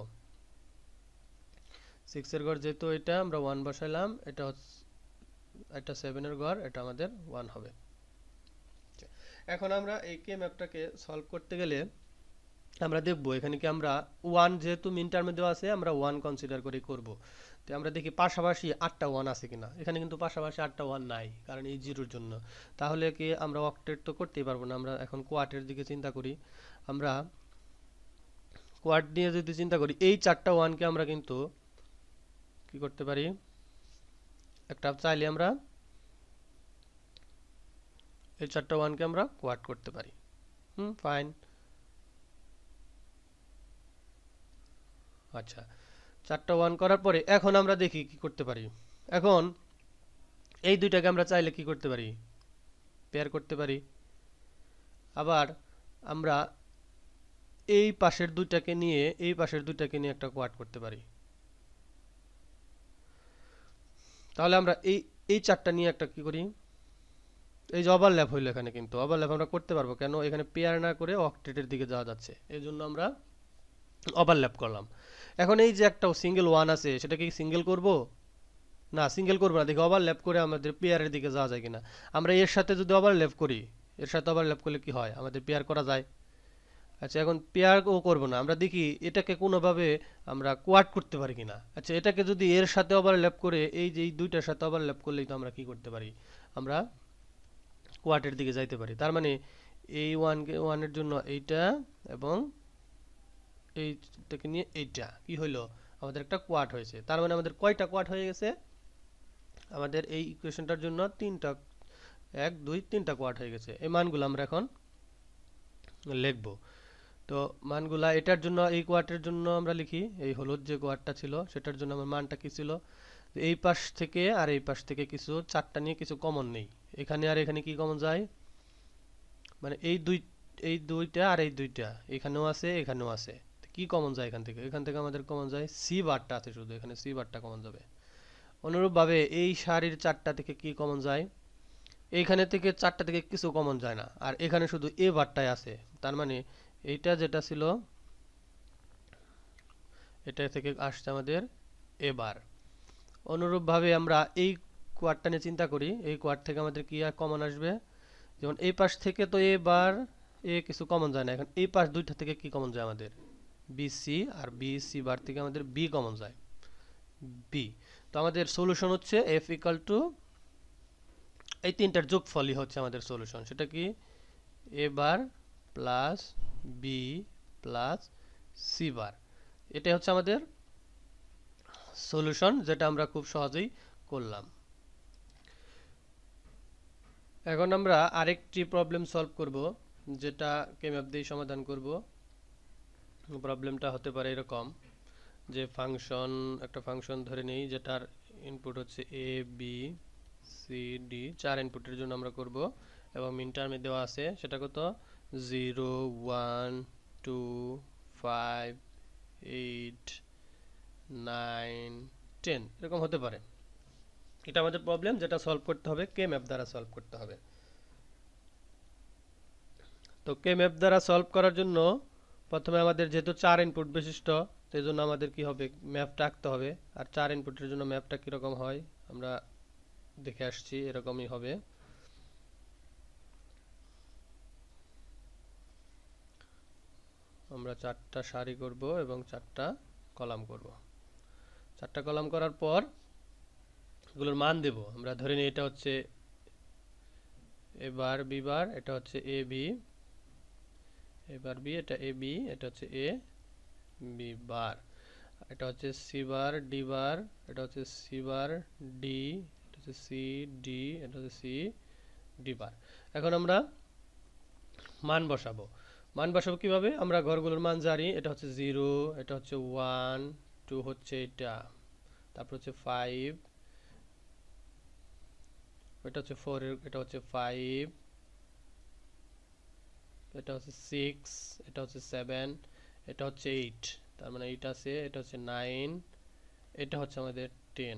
6 এর ঘর যেহেতু এটা আমরা 1 বসাইলাম। এটা 7 এর ঘর, এটা আমাদের 1 হবে। এখন আমরা এই কে ম্যাপটাকে সলভ করতে গেলে আমরা দেখব এখানে কি আমরা 1, যেহেতু মিন টার্মে দেওয়া আছে আমরা 1 কনসিডার করে করব। তো আমরা দেখি পাশাপাশি 8টা 1 আছে কিনা। এখানে কিন্তু পাশাপাশি 8টা 1 নাই, কারণ এই জিরোর জন্য। তাহলে কি আমরা অক্টেট তো করতেই পারবো না। আমরা এখন কোয়ার্টের দিকে চিন্তা করি। আমরা কোয়ার্ট নিয়ে যদি চিন্তা করি, এই 4টা 1 কে আমরা কিন্তু কি করতে পারি, একটা চাইলে আমরা এই 4টা 1 কে আমরা কোয়ার্ট করতে পারি। ফাইন। আচ্ছা, 4টা 1 করার পরে এখন আমরা দেখি কি করতে পারি। এখন এই দুইটাকে আমরা চাইলে কি করতে পারি, পেয়ার করতে পারি। আবার আমরা এই পাশের দুইটাকে নিয়ে একটা কোয়াড করতে পারি। তাহলে আমরা এই এই 4টা নিয়ে একটা কি করি, এই যে ওভারল্যাপ হইলো, এখানে কিন্তু ওভারল্যাপ আমরা করতে পারবো কেন, এখানে পেয়ার না করে অক্টেটের দিকে যাওয়া যাচ্ছে, এই জন্য আমরা ওভারল্যাপ করলাম। এখন এই যে একটা সিঙ্গেল 1 আছে, সেটা কি সিঙ্গেল করব? না, সিঙ্গেল করবো না। দেখি ওভারল্যাপ করে আমাদের পেয়ারের দিকে যাওয়া যায় কিনা। আমরা এর সাথে যদি ওভারল্যাপ করি, এর সাথে ওভারল্যাপ করলে কি হয়, আমাদের পেয়ার করা যায়। আচ্ছা, এখন পেয়ার ও করবো না, আমরা দেখি এটাকে কোনোভাবে আমরা কোয়াড করতে পারি কিনা। আচ্ছা, এটাকে যদি এর সাথে ওভারল্যাপ করে, এই যে এই দুইটার সাথে ওভারল্যাপ করলেই তো আমরা কি করতে পারি, আমরা কোয়াডের দিকে যাইতে পারি। তার মানে এই ওয়ানের জন্য এইটা এবং এইটাকে নিয়ে এইটা কি হইলো, আমাদের একটা কোয়াড হয়েছে। তার মানে আমাদের কয়টা কোয়াড হয়ে গেছে, আমাদের এই ইকুয়েশনটার জন্য 3টা, 1 2 3টা কোয়াড হয়ে গেছে। এই মানগুলো আমরা এখন লিখব। তো মানগুলা এটার জন্য, এই কোয়ার্টের জন্য আমরা লিখি, এই হলুদ যে কোয়ার্টটা ছিল সেটার জন্য আমার মানটা কি ছিল, এই পাশ থেকে আর এই পাশ থেকে কিছু 4টা নিয়ে কিছু কমন নেই, এখানে আর এখানে কি কমন যায়, মানে এই দুইটা আর এই দুইটা এখানেও আছে এখানেও আছে, কি কমন যায় এখান থেকে, আমাদের কমন যায় সি বারটা আছে, শুধু এখানে সি বারটা কমন যাবে। অনুরূপভাবে এই সারির 4টা থেকে কি কমন যায়, এইখানে থেকে 4টা থেকে কিছু কমন যায় না, আর এখানে শুধু এ বারটাই আছে। তার মানে এইটা যেটা ছিল, এটা থেকে আসছে আমাদের এ বার। অনুরূপভাবে আমরা এই কোয়াডটা নিয়ে চিন্তা করি, এই কোয়াড থেকে আমাদের কি কমন আসবে, যেমন এই পাশ থেকে তো এ বার এ কিছু কমন যায় না, এখন এই পাশ দুইটা থেকে কি কমন যায় আমাদের বিসি, আর বিসি বার থেকে আমাদের বি কমন যায়, বি। তো আমাদের সলিউশন হচ্ছে এফ ইকুয়াল টু এই তিনটার যোগফলই হচ্ছে আমাদের সলিউশন। সেটা কি, A bar plus B plus C bar, এটাই হচ্ছে আমাদের সলিউশন, যেটা আমরা খুব সহজেই করলাম। এখন আমরা আরেকটি প্রবলেম সলভ করব, যেটা কেম্যাপ দিয়ে সমাধান করব। প্রবলেমটা হতে পারে এরকম, যে একটা ফাংশন ধরে নেই, যেটার ইনপুট হচ্ছে এ বি সি ডি, 4 ইনপুটের জন্য আমরা করব, এবং মিন টার্মে দেওয়া আছে সেটা কত, 0 1 2 5 8 9 10 এরকম হতে পারে। এটা আমাদের প্রবলেম, যেটা সলভ করতে হবে কে ম্যাপ দ্বারা সলভ করতে হবে। তো কে ম্যাপ দ্বারা সলভ করার জন্য প্রথমে আমাদের যেহেতু 4 ইনপুট বিশিষ্ট, সেই জন্য আমাদের কি হবে, ম্যাপটা আঁকতে হবে। আর 4 ইনপুটের জন্য ম্যাপটা কিরকম হয় আমরা দেখে আসছি, এরকমই হবে। আমরা 4টা সারি করব এবং 4টা কলাম করব। 4টা কলাম করার পর এগুলোর মান দেব। আমরা ধরে নিই এটা হচ্ছে এ বার বি বার, এটা হচ্ছে এ বি, এ বার বি, এটা এ বি, এটা হচ্ছে এ বি বার, এটা হচ্ছে সি বার ডি বার, এটা হচ্ছে সি বার ডি, এটা হচ্ছে সি ডি, এটা হচ্ছে সি ডি বার। এখন আমরা মান বসাবো। কিভাবে, আমরা ঘরগুলোর মান জানি, এটা হচ্ছে 0, এটা হচ্ছে 1 2 হচ্ছে এটা, তারপর হচ্ছে 5, এটা হচ্ছে 4, এটা হচ্ছে 5, এটা হচ্ছে 6, এটা হচ্ছে 7, এটা হচ্ছে 8, তার মানে 8 আছে, এটা হচ্ছে 9, এটা হচ্ছে আমাদের 10।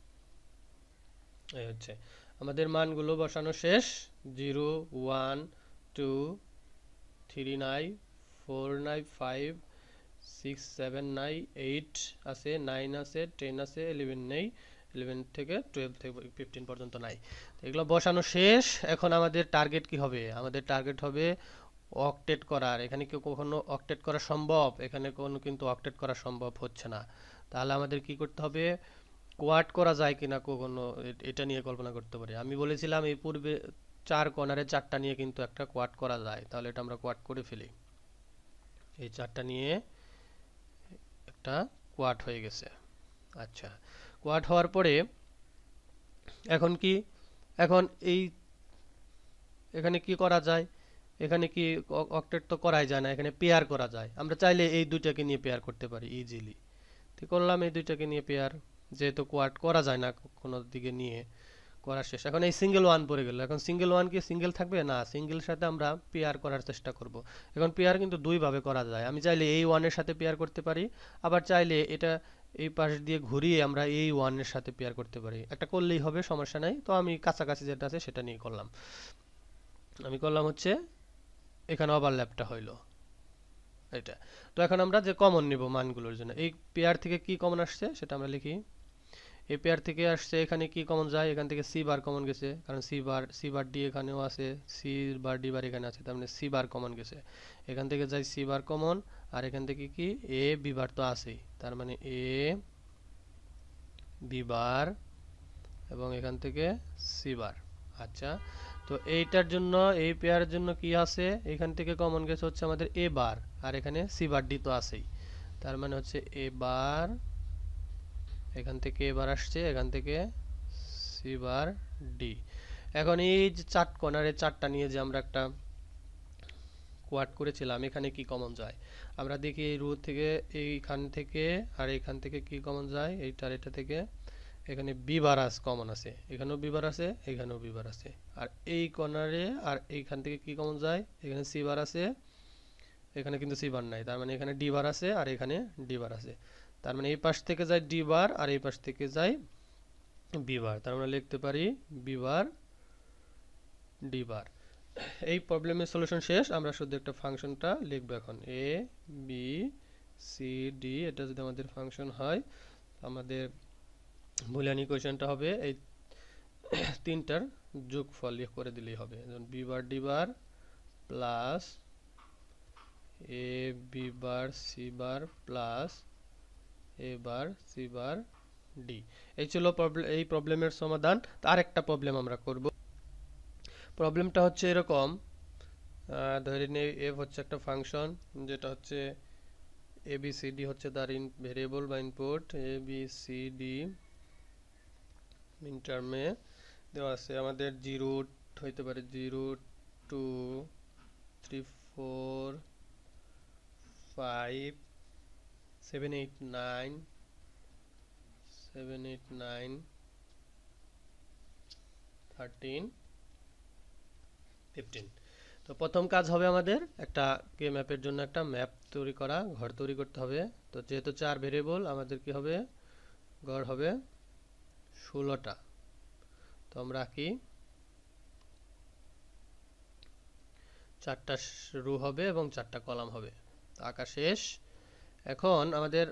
এই হচ্ছে আমাদের মানগুলো বসানো শেষ। 0 1 2 3 নাই, 4 নাই, 5 6 7 নাই, 8 আছে, 9 আছে, 10 আছে, 11 নেই, 11 থেকে 12 থেকে 15 পর্যন্ত নাই। এগুলো বসানো শেষ। এখন আমাদের টার্গেট কি হবে, আমাদের টার্গেট হবে অক্টেট করার। এখানে কি কখনো অক্টেট করা সম্ভব, এখানে কোনো কিন্তু অক্টেট করা সম্ভব হচ্ছে না। তাহলে আমাদের কি করতে হবে, কোয়াড করা যায় কিনা কখনো এটা নিয়ে কল্পনা করতে পারি। আমি বলেছিলাম এই পূর্বে 4 কর্নারে 4টা নিয়ে কিন্তু একটা কোয়াড করা যায়, তাহলে এটা আমরা কোয়াড করে ফেলি। এই 4টা নিয়ে একটা কোয়াড হয়ে গেছে। আচ্ছা, কোয়াড হওয়ার পরে এখন কি, এখন এই এখানে কি করা যায়, এখানে কি অক্টেট তো করাই যায় না, এখানে পেয়ার করা যায়। আমরা চাইলে এই দুইটাকে নিয়ে পেয়ার করতে পারি ইজিলি। ঠিক করলাম, এই দুইটাকে নিয়ে পেয়ার, যেহেতু কোয়াড করা যায় না কোনো দিকে নিয়ে, করা শেষ। এখন এই সিঙ্গেল ওয়ান পড়ে গেল, এখন সিঙ্গেল ওয়ান কি সিঙ্গেল থাকবে না, সিঙ্গেল সাথে আমরা পেয়ার করার চেষ্টা করব। এখন পেয়ার কিন্তু দুই ভাবে করা যায়, আমি চাইলে এই ওয়ানের সাথে পেয়ার করতে পারি, আবার চাইলে এটা এই পাশ দিয়ে ঘুরিয়ে আমরা এই ওয়ানের সাথে পেয়ার করতে পারি। একটা করলেই হবে, সমস্যা নাই। তো আমি কাছাকাছি যেটা আছে সেটা নিয়ে করলাম। আমি করলাম হচ্ছে এখানে ওভারল্যাপটা হইলো এটা। তো এখন আমরা যে কমন নিব মানগুলোর জন্য, এই পেয়ার থেকে কি কমন আসছে সেটা আমরা লিখি। এই পেয়ার থেকে আসছে, এখানে কি কমন যায়, এখান থেকে সি বার কমন গেছে, কারণ সি বার ডি এখানেও আছে, সি বার ডি বার এখানে আছে, তার মানে সি বার কমন গেছে। এখান থেকে যাই সি বার কমন, আর এখান থেকে কি এ বি বার তো আছেই, তার মানে এ বি বার, এবং এখান থেকে সি বার। আচ্ছা, তো এইটার জন্য, এই পেয়ারের জন্য কি আছে, এখান থেকে কমন গেছে হচ্ছে আমাদের এ বার, আর এখানে সি বার ডি তো আছেই, তার মানে হচ্ছে এ বার, এখান থেকে এ বার আসছে, এখান থেকে সি বার ডি। এখন এই যে চার কর্নারে 4টা নিয়ে যে আমরা একটা কোয়াড করেছিলাম, এখানে কি কমন যায় আমরা দেখি। এই রু থেকে, এইখান থেকে আর এইখান থেকে কি কমন যায়, এইটার এটা থেকে এখানে বি বার কমন আছে, এখানেও বি বার আছে, এখানেও বি বার আছে। আর এই কর্নারে আর এইখান থেকে কি কমন যায়, এখানে সি বার আছে, এখানে কিন্তু সি বার নাই, তার মানে এখানে ডি বার আছে, আর এখানে ডি বার আছে। তার মানে এই পাশ থেকে যায় ডি বার, আর এই পাশ থেকে যায় বি বার, তার মানে লিখতে পারি বি বার ডি বার। এই প্রবলেমের সলিউশন শেষ, আমরা শুধু একটা ফাংশনটা লিখবো এখন, এ বি সি ডি। এটা যদি আমাদের ফাংশন হয়, আমাদের বুলিয়ান ইকুয়েশনটা হবে এই তিনটার যোগফল করে দিলেই হবে। যেমন B bar D bar plus A B bar C bar plus A bar C bar D. এই ছিল এই প্রবলেমের সমাধান। আর একটা প্রবলেম আমরা করব। প্রবলেমটা হচ্ছে এরকম, ধরে নিই এফ হচ্ছে একটা ফাংশন, যেটা হচ্ছে এ বি সি ডি হচ্ছে তার ভেরিয়েবল বা input. A B C D min টার্মে দেওয়া আছে আমাদের 0 হইতে পারে 0 2 3 4 5 7 8 9 7 8 9 13 15। তো প্রথম কাজ হবে আমাদের একটা কে ম্যাপের জন্য একটা ম্যাপ তৈরি করা, ঘর তৈরি করতে হবে। তো যেহেতু 4 ভেরিয়েবল, আমাদের কি হবে, ঘর হবে 16টা। তো আমরা আঁকি, 4টা রো হবে এবং 4টা কলাম হবে। আঁকা শেষ। এখন আমাদের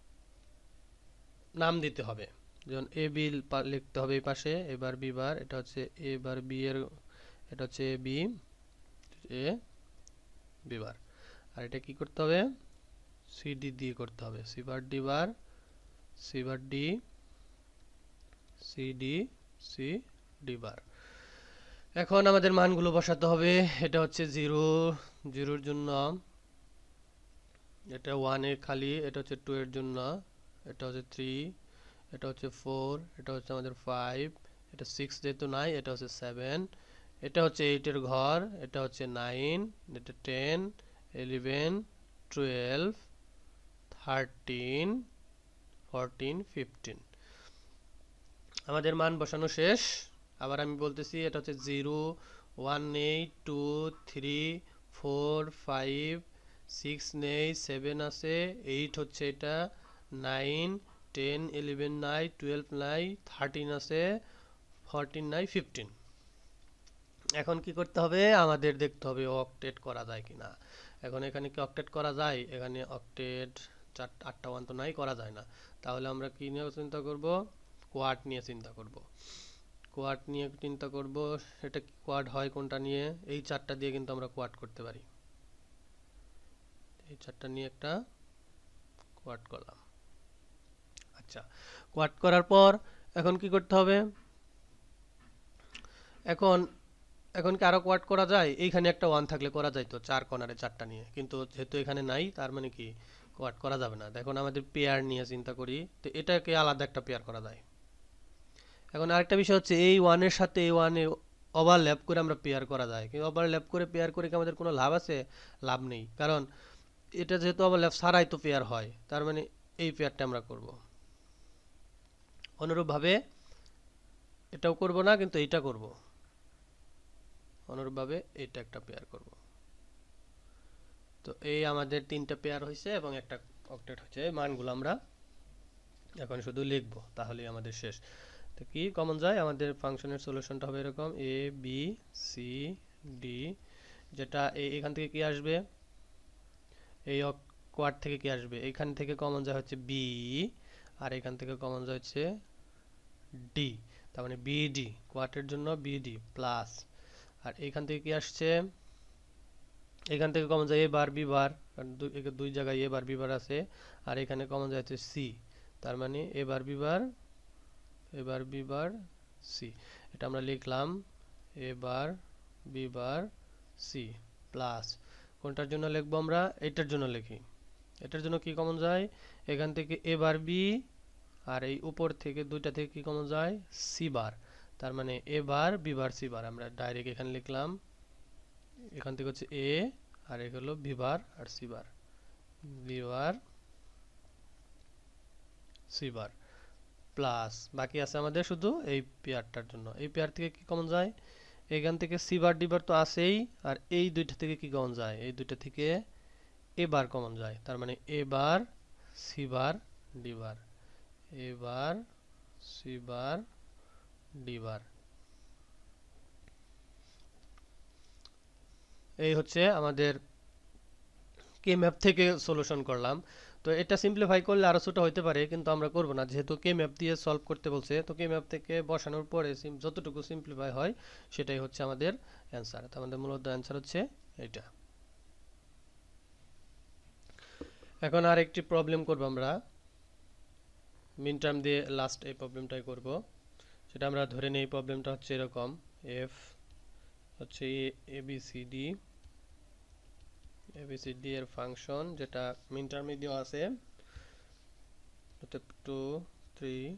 নাম দিতে হবে, যেমন এ বি লিখতে হবে এই পাশে, এবার বি বার, এটা হচ্ছে এ বার বি এর, এটা হচ্ছে এ বি, এ বি বার। আর এটা কি করতে হবে, সি ডি দিয়ে করতে হবে, C bar D bar, C bar D, C D, C D bar. এখন আমাদের মানগুলো বসাতে হবে। এটা হচ্ছে 0, 0 এর জন্য, এটা 1 এ খালি, এটা হচ্ছে 2 এর জন্য, এটা হচ্ছে 3, এটা হচ্ছে 4, এটা হচ্ছে আমাদের 5, এটা 6 যেহেতু নাই, এটা হচ্ছে 7, এটা হচ্ছে 8 এর ঘর, এটা হচ্ছে 9, এটা 10, 11, 12, 13, 14, 15। আমাদের মান বসানো শেষ। আবার আমি বলতেছি, এটা হচ্ছে 0 1 নেই, 2 3 4 5 6 নেই, 7 আছে, 8 হচ্ছে এটা, 9 10 11 নাই, 12 নাই, 13 আছে, 14 নাই, 15। এখন কি করতে হবে, আমাদের দেখতে হবে অক্টেট করা যায় কিনা। এখন এখানে কি অক্টেট করা যায়, এখানে অক্টেট 8টা 1 তো নাই, করা যায় না। তাহলে আমরা কি নিয়ে চিন্তা করব, কোয়াড নিয়ে চিন্তা করব। কোয়াড নিয়ে চিন্তা করব, এটা কোয়াড হয় কোনটা নিয়ে, এই 4টা দিয়ে কিন্তু আমরা কোয়াড করতে পারি। এই 4টা নিয়ে একটা কোয়াড করলাম। আচ্ছা, কোয়াড করার পর এখন কি করতে হবে? এখন এখন কি আরো কোয়াড করা যায়? এইখানে একটা 1 থাকলে করা যায় তো, 4 কর্নারে 4টা নিয়ে, কিন্তু যেহেতু এখানে নাই তার মানে কি কোয়াড করা যাবে না। দেখুন আমাদের পেয়ার নিয়ে চিন্তা করি, তো এটাকে আলাদা একটা পেয়ার করা যায়। এখন আরেকটা বিষয় হচ্ছে এই 1 এর সাথে এই 1 এ ওভারল্যাপ করে আমরা পেয়ার করা যায়, কিন্তু ওভারল্যাপ করে পেয়ার করে কি আমাদের কোনো লাভ আছে? লাভ নেই, কারণ এটা যেহেতু ওভারল্যাপ ছাড়াই তো পেয়ার হয়, তার মানে এই পেয়ারটা আমরা করব। অনুরূপভাবে এটাও করব না, কিন্তু এইটা করব। অনুরূপভাবে এটা একটা পেয়ার করব। তো এই আমাদের 3টা পেয়ার হয়েছে এবং একটা অক্টেট হয়েছে। এই মানগুলো আমরা এখন শুধু লিখব, তাহলেই আমাদের শেষ। তো কি কমন যায়? আমাদের ফাংশনের সলিউশনটা হবে এরকম এ বি সি ডি, যেটা এখান থেকে কি আসবে? এই কোয়াড থেকে কি আসবে? এখান থেকে কমন যায় হচ্ছে বি, আর এখান থেকে কমন যায় হচ্ছে ডি, তার মানে বিডি, কোয়াডের জন্য বিডি প্লাস। আর এখান থেকে কি আসছে? এখান থেকে কমন যায় এ বার বি বার, কারণ দুই জায়গায় এ বার বি বার আছে। আর এখানে কমন যায় হচ্ছে সি, তার মানে A bar B bar, A bar B bar C. এটা আমরা লিখলাম A bar B bar C plus. কোনটার জন্য লিখবো আমরা? এটার জন্য লিখি। এটার জন্য কি কমন যায়? এখান থেকে এ বার বি, আর এই উপর থেকে দুইটা থেকে কি কমন যায়? সি বার, তার মানে A bar B bar C বার। আমরা ডাইরেক্ট এখানে লিখলাম, এখান থেকে হচ্ছে এ, আর এ হলো বি বার আর C bar, B bar C bar plus. বাকি আছে আমাদের শুধু এই পেয়ারটার জন্য। এই পেয়ার থেকে কি কমন যায়? এখান থেকে সি বার ডি বার তো আছেই, আর এই দুইটা থেকে কি কমন যায়? এই দুইটা থেকে এ বার কমন যায়, তার মানে A bar C bar D bar, A bar C bar D bar. এই হচ্ছে আমাদের কে ম্যাপ থেকে সলিউশন করলাম। তো এটা সিম্পলিফাই করলে আরো ছোট হইতে পারে, কিন্তু আমরা করব না, যেহেতু কে ম্যাপ দিয়ে সলভ করতে বলছে। তো কে ম্যাপ থেকে বসানোর পরে যতটুকু সিম্পলিফাই হয় সেটাই হচ্ছে আমাদের অ্যান্সার। তো আমাদের মূলত অ্যান্সার হচ্ছে এটা। এখন আর একটি প্রবলেম করব আমরা, মিন টার্ম দিয়ে লাস্ট এই প্রবলেমটাই করব। সেটা আমরা ধরে নেই প্রবলেমটা হচ্ছে এরকম, এফ হচ্ছে এবিসিডি, এবিসিডি এর ফাংশন যেটা মিন টার্মে দেওয়া আছে 2 3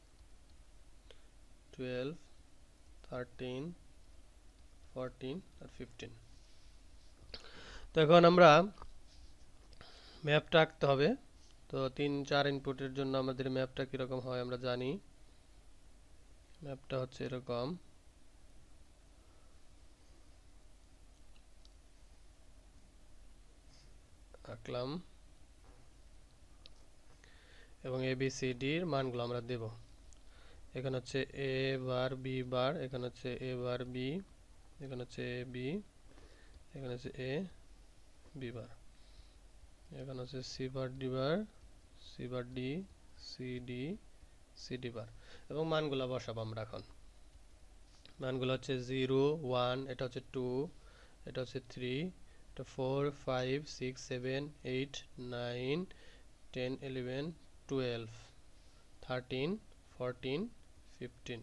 12 13 14 আর 15। তো এখন আমরা ম্যাপটা আঁকতে হবে। তো 3-4 ইনপুটের জন্য আমাদের ম্যাপটা কিরকম হয় আমরা জানি। ম্যাপটা হচ্ছে এরকম, আঁকলাম, এবং এবিসিডির মানগুলো আমরা দেব। এখানে হচ্ছে এ বার বি বার, এখানে হচ্ছে এ বার বি, এখানে হচ্ছে এ বি, এখানে হচ্ছে এ বি বার, এখানে হচ্ছে C bar D bar, C bar D, C D, C D bar, এবং মানগুলো বসাবো আমরা এখন। মানগুলো হচ্ছে 0 1, এটা হচ্ছে 2, এটা হচ্ছে 3, এটা 4 5 6 7 8 9 10 11 12 13 14 15।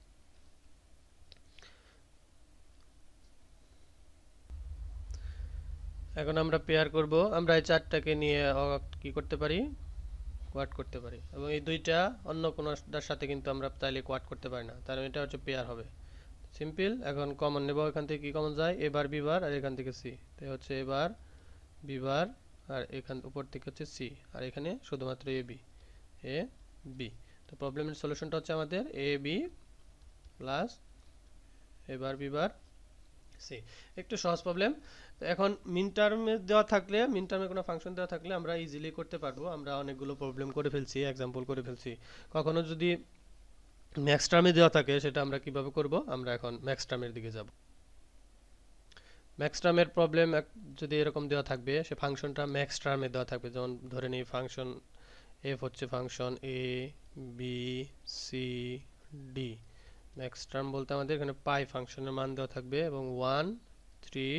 এখন আমরা পেয়ার করব। আমরা এই চারটাকে নিয়ে কি করতে পারি? কোয়াড করতে পারি, এবং এই দুইটা অন্য কোনোটার সাথে কিন্তু আমরা তাইলে কোয়াড করতে পারি না, তার এটা হচ্ছে পেয়ার হবে। সিম্পল। এখন কমন নেব, এখান থেকে কি কমন যায়? এ বার বি বার, আর এখান থেকে সি, তাই হচ্ছে এ বার বি বার, আর এখান উপর থেকে হচ্ছে সি, আর এখানে শুধুমাত্র এ বি, এ বি। তো প্রবলেমের সলিউশনটা হচ্ছে আমাদের A B plus A bar B bar C. একটু সহজ প্রবলেম। তো এখন মিন টার্মে দেওয়া থাকলে, মিন টার্মে কোনো ফাংশন দেওয়া থাকলে আমরা ইজিলি করতে পারবো। আমরা অনেকগুলো প্রবলেম করে ফেলছি, এক্সাম্পল করে ফেলছি। কখনো যদি ম্যাক্স টার্মে দেওয়া থাকে সেটা আমরা কিভাবে করব? আমরা এখন ম্যাক্স টার্মের দিকে যাব। ম্যাক্স টার্মের প্রবলেম যদি এরকম দেওয়া থাকবে, সে ফাংশনটা ম্যাক্স টার্মে দেওয়া থাকবে। যেমন ধরে নিই ফাংশন এফ হচ্ছে function A B C D. Max term বলতে আমাদের এখানে পাই ফাংশনের মান দেওয়া থাকবে, এবং 1 3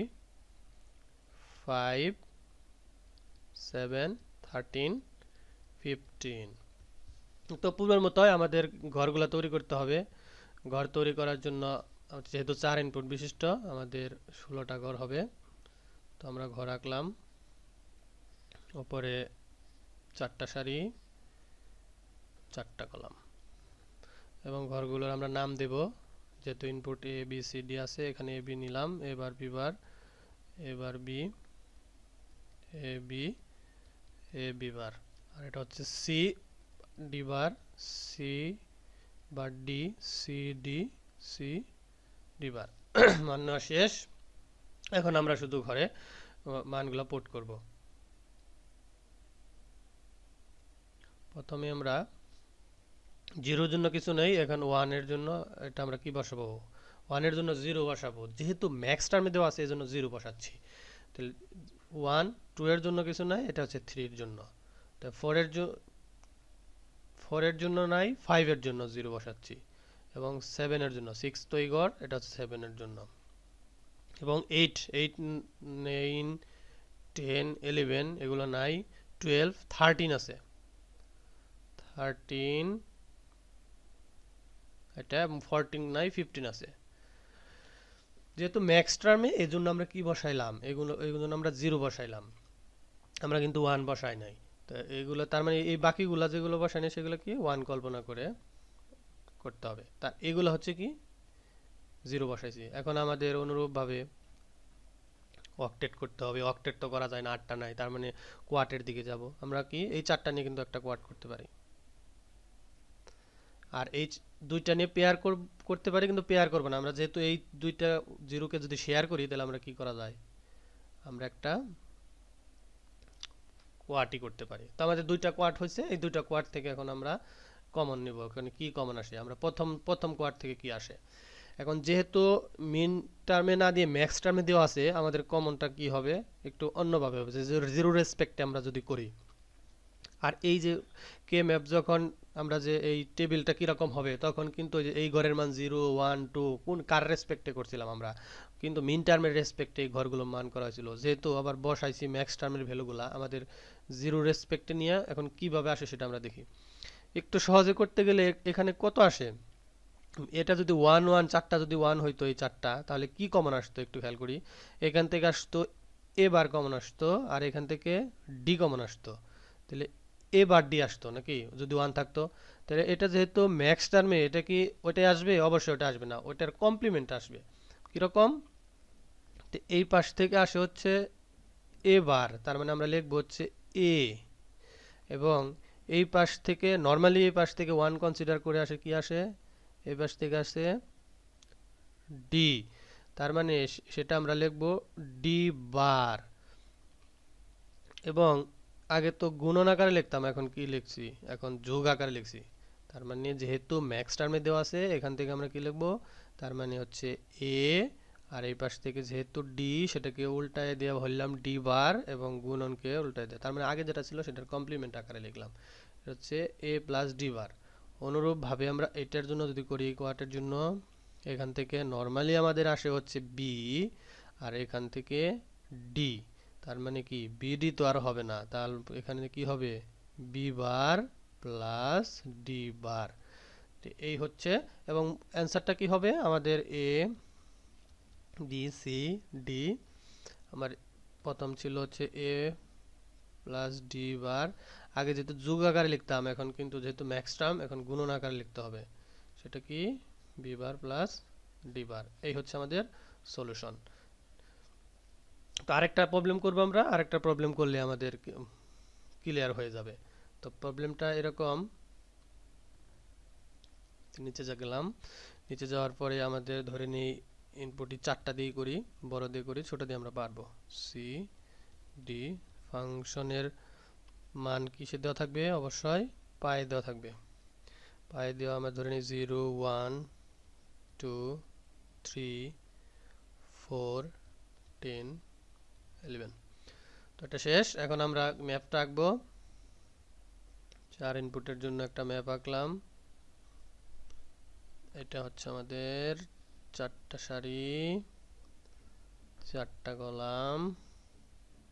5 7 13 15। তো পূর্বের মতোই আমাদের ঘরগুলো তৈরি করতে হবে। ঘর তৈরি করার জন্য যেহেতু 4 ইনপুট বিশিষ্ট আমাদের 16টা ঘর হবে। তো আমরা ঘর আঁকলাম, উপরে 4টা সারি, 4টা কলাম, এবং ঘরগুলোর আমরা নাম দেব। যেহেতু input A B C D আছে, এখানে এ বি নিলাম, A bar B bar, A bar B, A B, A B bar, আর এটা হচ্ছে C D bar, C bar D, C D, C D bar. মান নেওয়া শেষ। এখন আমরা শুধু ঘরে মানগুলো পুট করব। প্রথমে আমরা জিরোর জন্য কিছু নেই, এখন ওয়ানের জন্য এটা আমরা কি বসাবো, ওয়ানের জন্য জিরো বসাবো। যেহেতু ম্যাক্স টার্মে দেওয়া আছে এই জন্য জিরো বসাচ্ছি। তাহলে ওয়ান, টু এর জন্য কিছু নাই, এটা হচ্ছে থ্রির জন্য। তো ফোরের জন্য নাই, ফাইভের জন্য জিরো বসাচ্ছি, এবং সেভেনের জন্য, সিক্স তো ইগর, এটা হচ্ছে সেভেনের জন্য, এবং এইট, 9, 10, 11 এগুলো নাই, 12, 13 আছে, 13, এটা 14 নাই, 15 আছে। যেহেতু ম্যাক্স টার্মে এই জন্য আমরা কি বসাইলাম, এগুলো আমরা জিরো বসাইলাম, আমরা কিন্তু ওয়ান বসাই নাই। তো এগুলো তার মানে এই বাকিগুলো যেগুলো বসাই নাই সেগুলো কি ওয়ান কল্পনা করে করতে হবে। তা এগুলো হচ্ছে কি জিরো বসাইছি। এখন আমাদের অনুরূপভাবে অক্টেট করতে হবে। অক্টেট তো করা যায় না, 8টা নাই, তার মানে কোয়াটের দিকে যাব। আমরা কি এই 4টা নিয়ে কিন্তু একটা কোয়াট করতে পারি, আর এই দুইটা নিয়ে পেয়ার করতে পারি, কিন্তু পেয়ার করবো না আমরা। যেহেতু এই দুইটা জিরোকে যদি শেয়ার করি তাহলে আমরা কি করা যায়, আমরা একটা কোয়াটই করতে পারি। তো আমাদের দুইটা কোয়াট হয়েছে, এই দুইটা কোয়াট থেকে এখন আমরা কমন নিব। এখানে কি কমন আসে, আমরা প্রথম কোয়াট থেকে কি আসে। এখন যেহেতু মিন টার্মে না দিয়ে ম্যাক্স টার্মে দেওয়া আছে, আমাদের কমনটা কি হবে, একটু অন্যভাবে হবে। যে জিরো রেসপেক্টে আমরা যদি করি, আর এই যে কে ম্যাপ যখন আমরা যে এই টেবিলটা কিরকম হবে, তখন কিন্তু এই ঘরের মান 0, 1, 2 কোন কার রেসপেক্টে করছিলাম আমরা, কিন্তু মিন টার্মের রেসপেক্টে এই ঘরগুলো মান করা হয়েছিল। যেহেতু আবার বসাইছি ম্যাক্স টার্মের ভ্যালুগুলা আমাদের জিরো রেসপেক্টে নিয়ে, এখন কিভাবে আসে সেটা আমরা দেখি। একটু সহজে করতে গেলে এখানে কত আসে, এটা যদি 1, 1, 4টা যদি 1 হইতো, এই 4টা, তাহলে কি কমন আসতো একটু খেয়াল করি। এখান থেকে আসতো এ বার কমন আসতো, আর এখান থেকে ডি কমন আসতো। তাহলে এ বার ডি আসতো নাকি যদি 1 থাকতো। তাহলে এটা যেহেতু ম্যাক্স টার্মে, এটা কি ওইটাই আসবে, অবশ্যই ওটা আসবে না, ওইটার কমপ্লিমেন্ট আসবে। কিরকম, তো এই পাশ থেকে আসে হচ্ছে এ বার, তার মানে আমরা লিখবো হচ্ছে এ, এবং এই পাশ থেকে নর্মালি এই পাশ থেকে 1 কনসিডার করে আসে কি আসে, এই পাশ থেকে আসে ডি, তার মানে সেটা আমরা লিখব ডি বার। এবং আগে তো গুণন আকারে লিখতাম, এখন কি লিখছি, এখন যোগ আকারে লিখছি। তার মানে যেহেতু ম্যাক্স টার্মে দেওয়া আছে, এখান থেকে আমরা কি লিখব, তার মানে হচ্ছে এ, আর এই পাশ থেকে যেহেতু ডি, সেটাকে উল্টায় দিয়ে বললাম ডি বার, এবং গুণনকে উল্টায় দিয়ে, তার মানে আগে যেটা ছিল সেটার কমপ্লিমেন্ট আকারে লিখলাম, এটা হচ্ছে এ প্লাস ডি বার। অনুরূপভাবে আমরা এটার জন্য যদি করি, কোয়াটের জন্য, এখান থেকে নর্মালি আমাদের আসে হচ্ছে বি, আর এখান থেকে ডি, তার মানে কি বিডি তো আর হবে না, তাহলে এখানে কি হবে, B bar plus D bar. এই হচ্ছে, এবং অ্যান্সারটা কি হবে আমাদের, এ বি সি ডি। আমার প্রথম ছিল হচ্ছে এ প্লাস ডি বার। আগে যেহেতু যোগ আকারে লিখতাম, এখন কিন্তু যেহেতু ম্যাক্স টার্ম, এখন গুণন আকারে লিখতে হবে। সেটা কি B bar plus D bar. এই হচ্ছে আমাদের সলিউশন। তো আরেকটা প্রবলেম করবো আমরা, আরেকটা প্রবলেম করলে আমাদের ক্লিয়ার হয়ে যাবে। তো প্রবলেমটা এরকম, নিচে গেলাম, নিচে যাওয়ার পরে আমাদের ধরে নিই ইনপুটই 4টা দিয়ে করি, বড় দিয়ে করি, ছোট দিয়ে আমরা পারবো। সি ডি, ফাংশনের মান কিসে দেওয়া থাকবে, অবশ্যই পায়ে দেওয়া থাকবে। পায়ে দেওয়া আমরা ধরে নিই 0, 1, 2, 3, 4, 10, 11। তো এটা শেষ। এখন আমরা ম্যাপটা আঁকবো। 4 ইনপুটের জন্য একটা ম্যাপ আঁকলাম। এটা হচ্ছে আমাদের 4টা সারি, 4টা কলাম,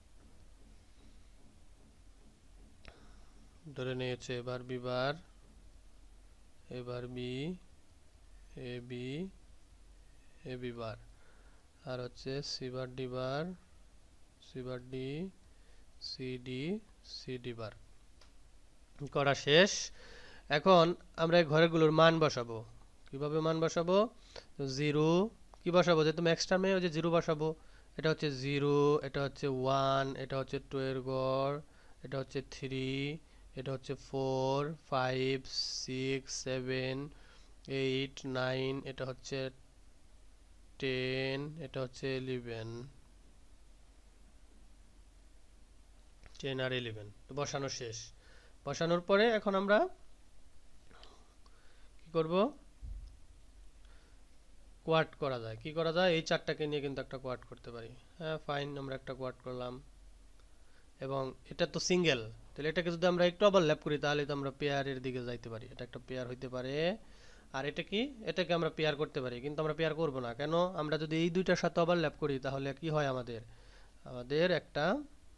ধরে নিয়েছে A bar B bar, A bar B, A B, A B bar, আর হচ্ছে C bar D bar, C bar D, C D, C D bar করা শেষ। এখন আমরা এই ঘরগুলোর মান বসাবো। কিভাবে মান বসাবো? জিরো কি বসাবো? যেহেতু ম্যাক্স টার্মে ওই যে জিরো বসাবো। এটা হচ্ছে জিরো, এটা হচ্ছে ওয়ান, এটা হচ্ছে টু এর গড়, এটা হচ্ছে থ্রি, এটা হচ্ছে four, five, six, seven, eight, nine, এটা হচ্ছে টেন, এটা হচ্ছে 11, 10 আর 11 তো বসানো শেষ। বসানোর পরে এখন আমরা কি করব? কোয়াড করা যায়। কি করা যায়? এই চারটাকে নিয়ে কিন্তু একটা কোয়াড করতে পারি। হ্যাঁ ফাইন, আমরা একটা কোয়াড করলাম। এবং এটা তো সিঙ্গেল, তাহলে এটাকে যদি আমরা একটু ওভারল্যাপ করি তাহলে তো আমরা পেয়ারের দিকে যাইতে পারি। এটা একটা পেয়ার হইতে পারে। আর এটা কি? এটাকে আমরা পেয়ার করতে পারি, কিন্তু আমরা পেয়ার করব না। কেন? আমরা যদি এই দুইটার সাথে ওভারল্যাপ করি তাহলে কি হয়? আমাদের আমাদের একটা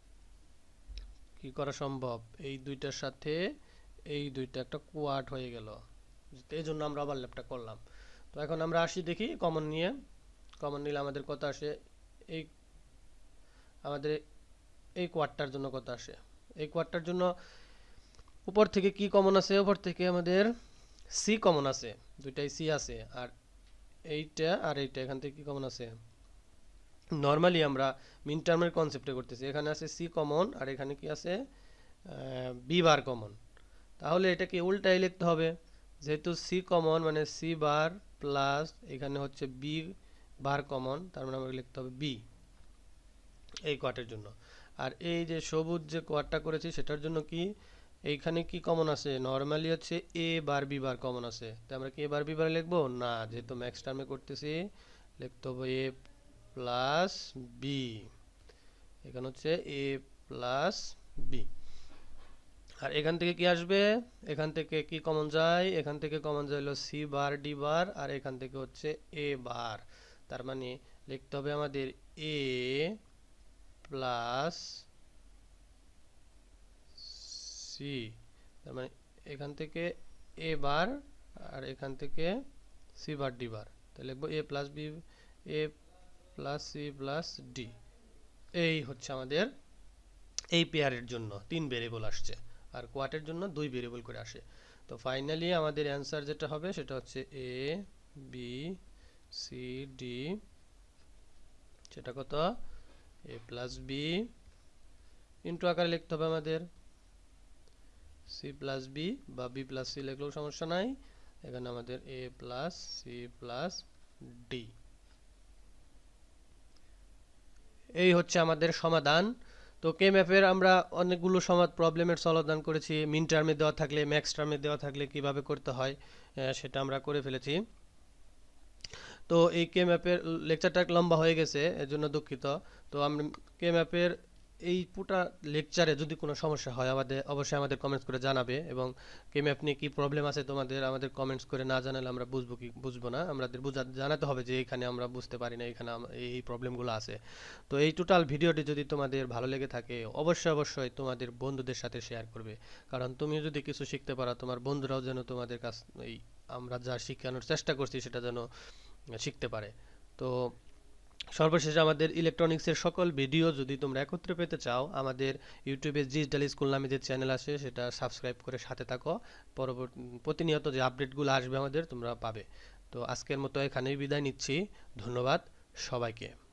কি করা সম্ভব? এই দুইটার সাথে এই দুইটা একটা কোয়াড হয়ে গেল। এই জন্য আমরা ওভারল্যাপটা করলাম। তো এখন আমরা আসি দেখি কমন নিয়ে। কমন নিলে আমাদের কত আসে? এই আমাদের এই কোয়াডটার জন্য কত আসে? এই কোয়াডটার জন্য উপর থেকে কি কমন আছে? উপর থেকে আমাদের সি কমন আছে, দুইটাই সি আছে। আর এইটা আর এইটা এখান থেকে কি কমন আছে? নর্মালি আমরা মিন টার্মের কনসেপ্টে করতেছি। এখানে আছে সি কমন আর এখানে কি আছে? B bar common. তাহলে এটাকে উল্টাই লিখতে হবে। যেহেতু সি কমন মানে সি বার প্লাস এখানে হচ্ছে বি বার কমন, তার মানে আমাকে লিখতে হবে বি এই কোয়াডের জন্য। আর এই যে সবুজ যে কোয়াডটা করেছি সেটার জন্য কি এইখানে কি কমন আছে? নরমালি হচ্ছে এ বার বি বার কমন আছে। তো আমরা কি এ বার বি বার লিখবো না? যেহেতু ম্যাক্স টার্মে করতেছি লিখতে হবে এ প্লাস বি। এখানে হচ্ছে এ প্লাস বি। আর এখান থেকে কি আসবে? এখান থেকে কি কমন যায়? এখান থেকে কমন যায় হলো সি বার ডি বার, আর এখান থেকে হচ্ছে এ বার। তার মানে লিখতে হবে আমাদের এ প্লাস সি। তার মানে এখান থেকে এ বার আর এখান থেকে সি বার ডি বার। তাহলে লিখবো A plus B, A plus C plus D. এই হচ্ছে আমাদের এই পেয়ারের জন্য 3 ভেরিয়েবল আসছে, আর কোয়াটের জন্য 2 ভেরিয়েবল করে আসে। তো ফাইনালি আমাদের অ্যান্সার যেটা হবে সেটা হচ্ছে এ বি সি ডি, সেটা কত? এ প্লাস বি ইন্টু আকারে লিখতে হবে আমাদের সি প্লাস বি, বা বি প্লাস সি লিখলেও সমস্যা নাই। এখানে আমাদের A plus C plus D. এই হচ্ছে আমাদের সমাধান। তো কে ম্যাপের আমরা অনেকগুলো প্রবলেমের সমাধান করেছি। মিন টার্মে দেওয়া থাকলে, ম্যাক্স টার্মে দেওয়া থাকলে কিভাবে করতে হয় সেটা আমরা করে ফেলেছি। তো এই কে ম্যাপের লেকচারটা লম্বা হয়ে গেছে, এর জন্য দুঃখিত। তো আমরা কে ম্যাপের এই পুরো লেকচারে যদি কোনো সমস্যা হয় অবশ্যই আমাদের কমেন্টস করে জানাবে। এবং কে ম্যাপ নিয়ে কী প্রবলেম আছে তোমাদের আমাদের কমেন্টস করে না জানালে আমরা বুঝবো না। আমাদের জানাতে হবে যে এখানে আমরা বুঝতে পারি না, এখানে এই প্রবলেমগুলো আছে। তো এই টোটাল ভিডিওটি যদি তোমাদের ভালো লেগে থাকে অবশ্যই তোমাদের বন্ধুদের সাথে শেয়ার করবে। কারণ তুমি যদি কিছু শিখতে পারো তোমার বন্ধুরাও যেন তোমাদের কাছ এই আমরা যা শেখানোর চেষ্টা করছি সেটা যেন শিখতে পারে। তো সর্বশেষে আমাদের ইলেকট্রনিক্সের সকল ভিডিও যদি তোমরা একত্রে পেতে চাও আমাদের ইউটিউবে ডিজিটাল স্কুল নামে যে চ্যানেল আছে সেটা সাবস্ক্রাইব করে সাথে থাকো। প্রতিনিয়ত যে আপডেটগুলো আসবে আমাদের তোমরা পাবে। তো আজকের মতো এখানেই বিদায় নিচ্ছি। ধন্যবাদ সবাইকে।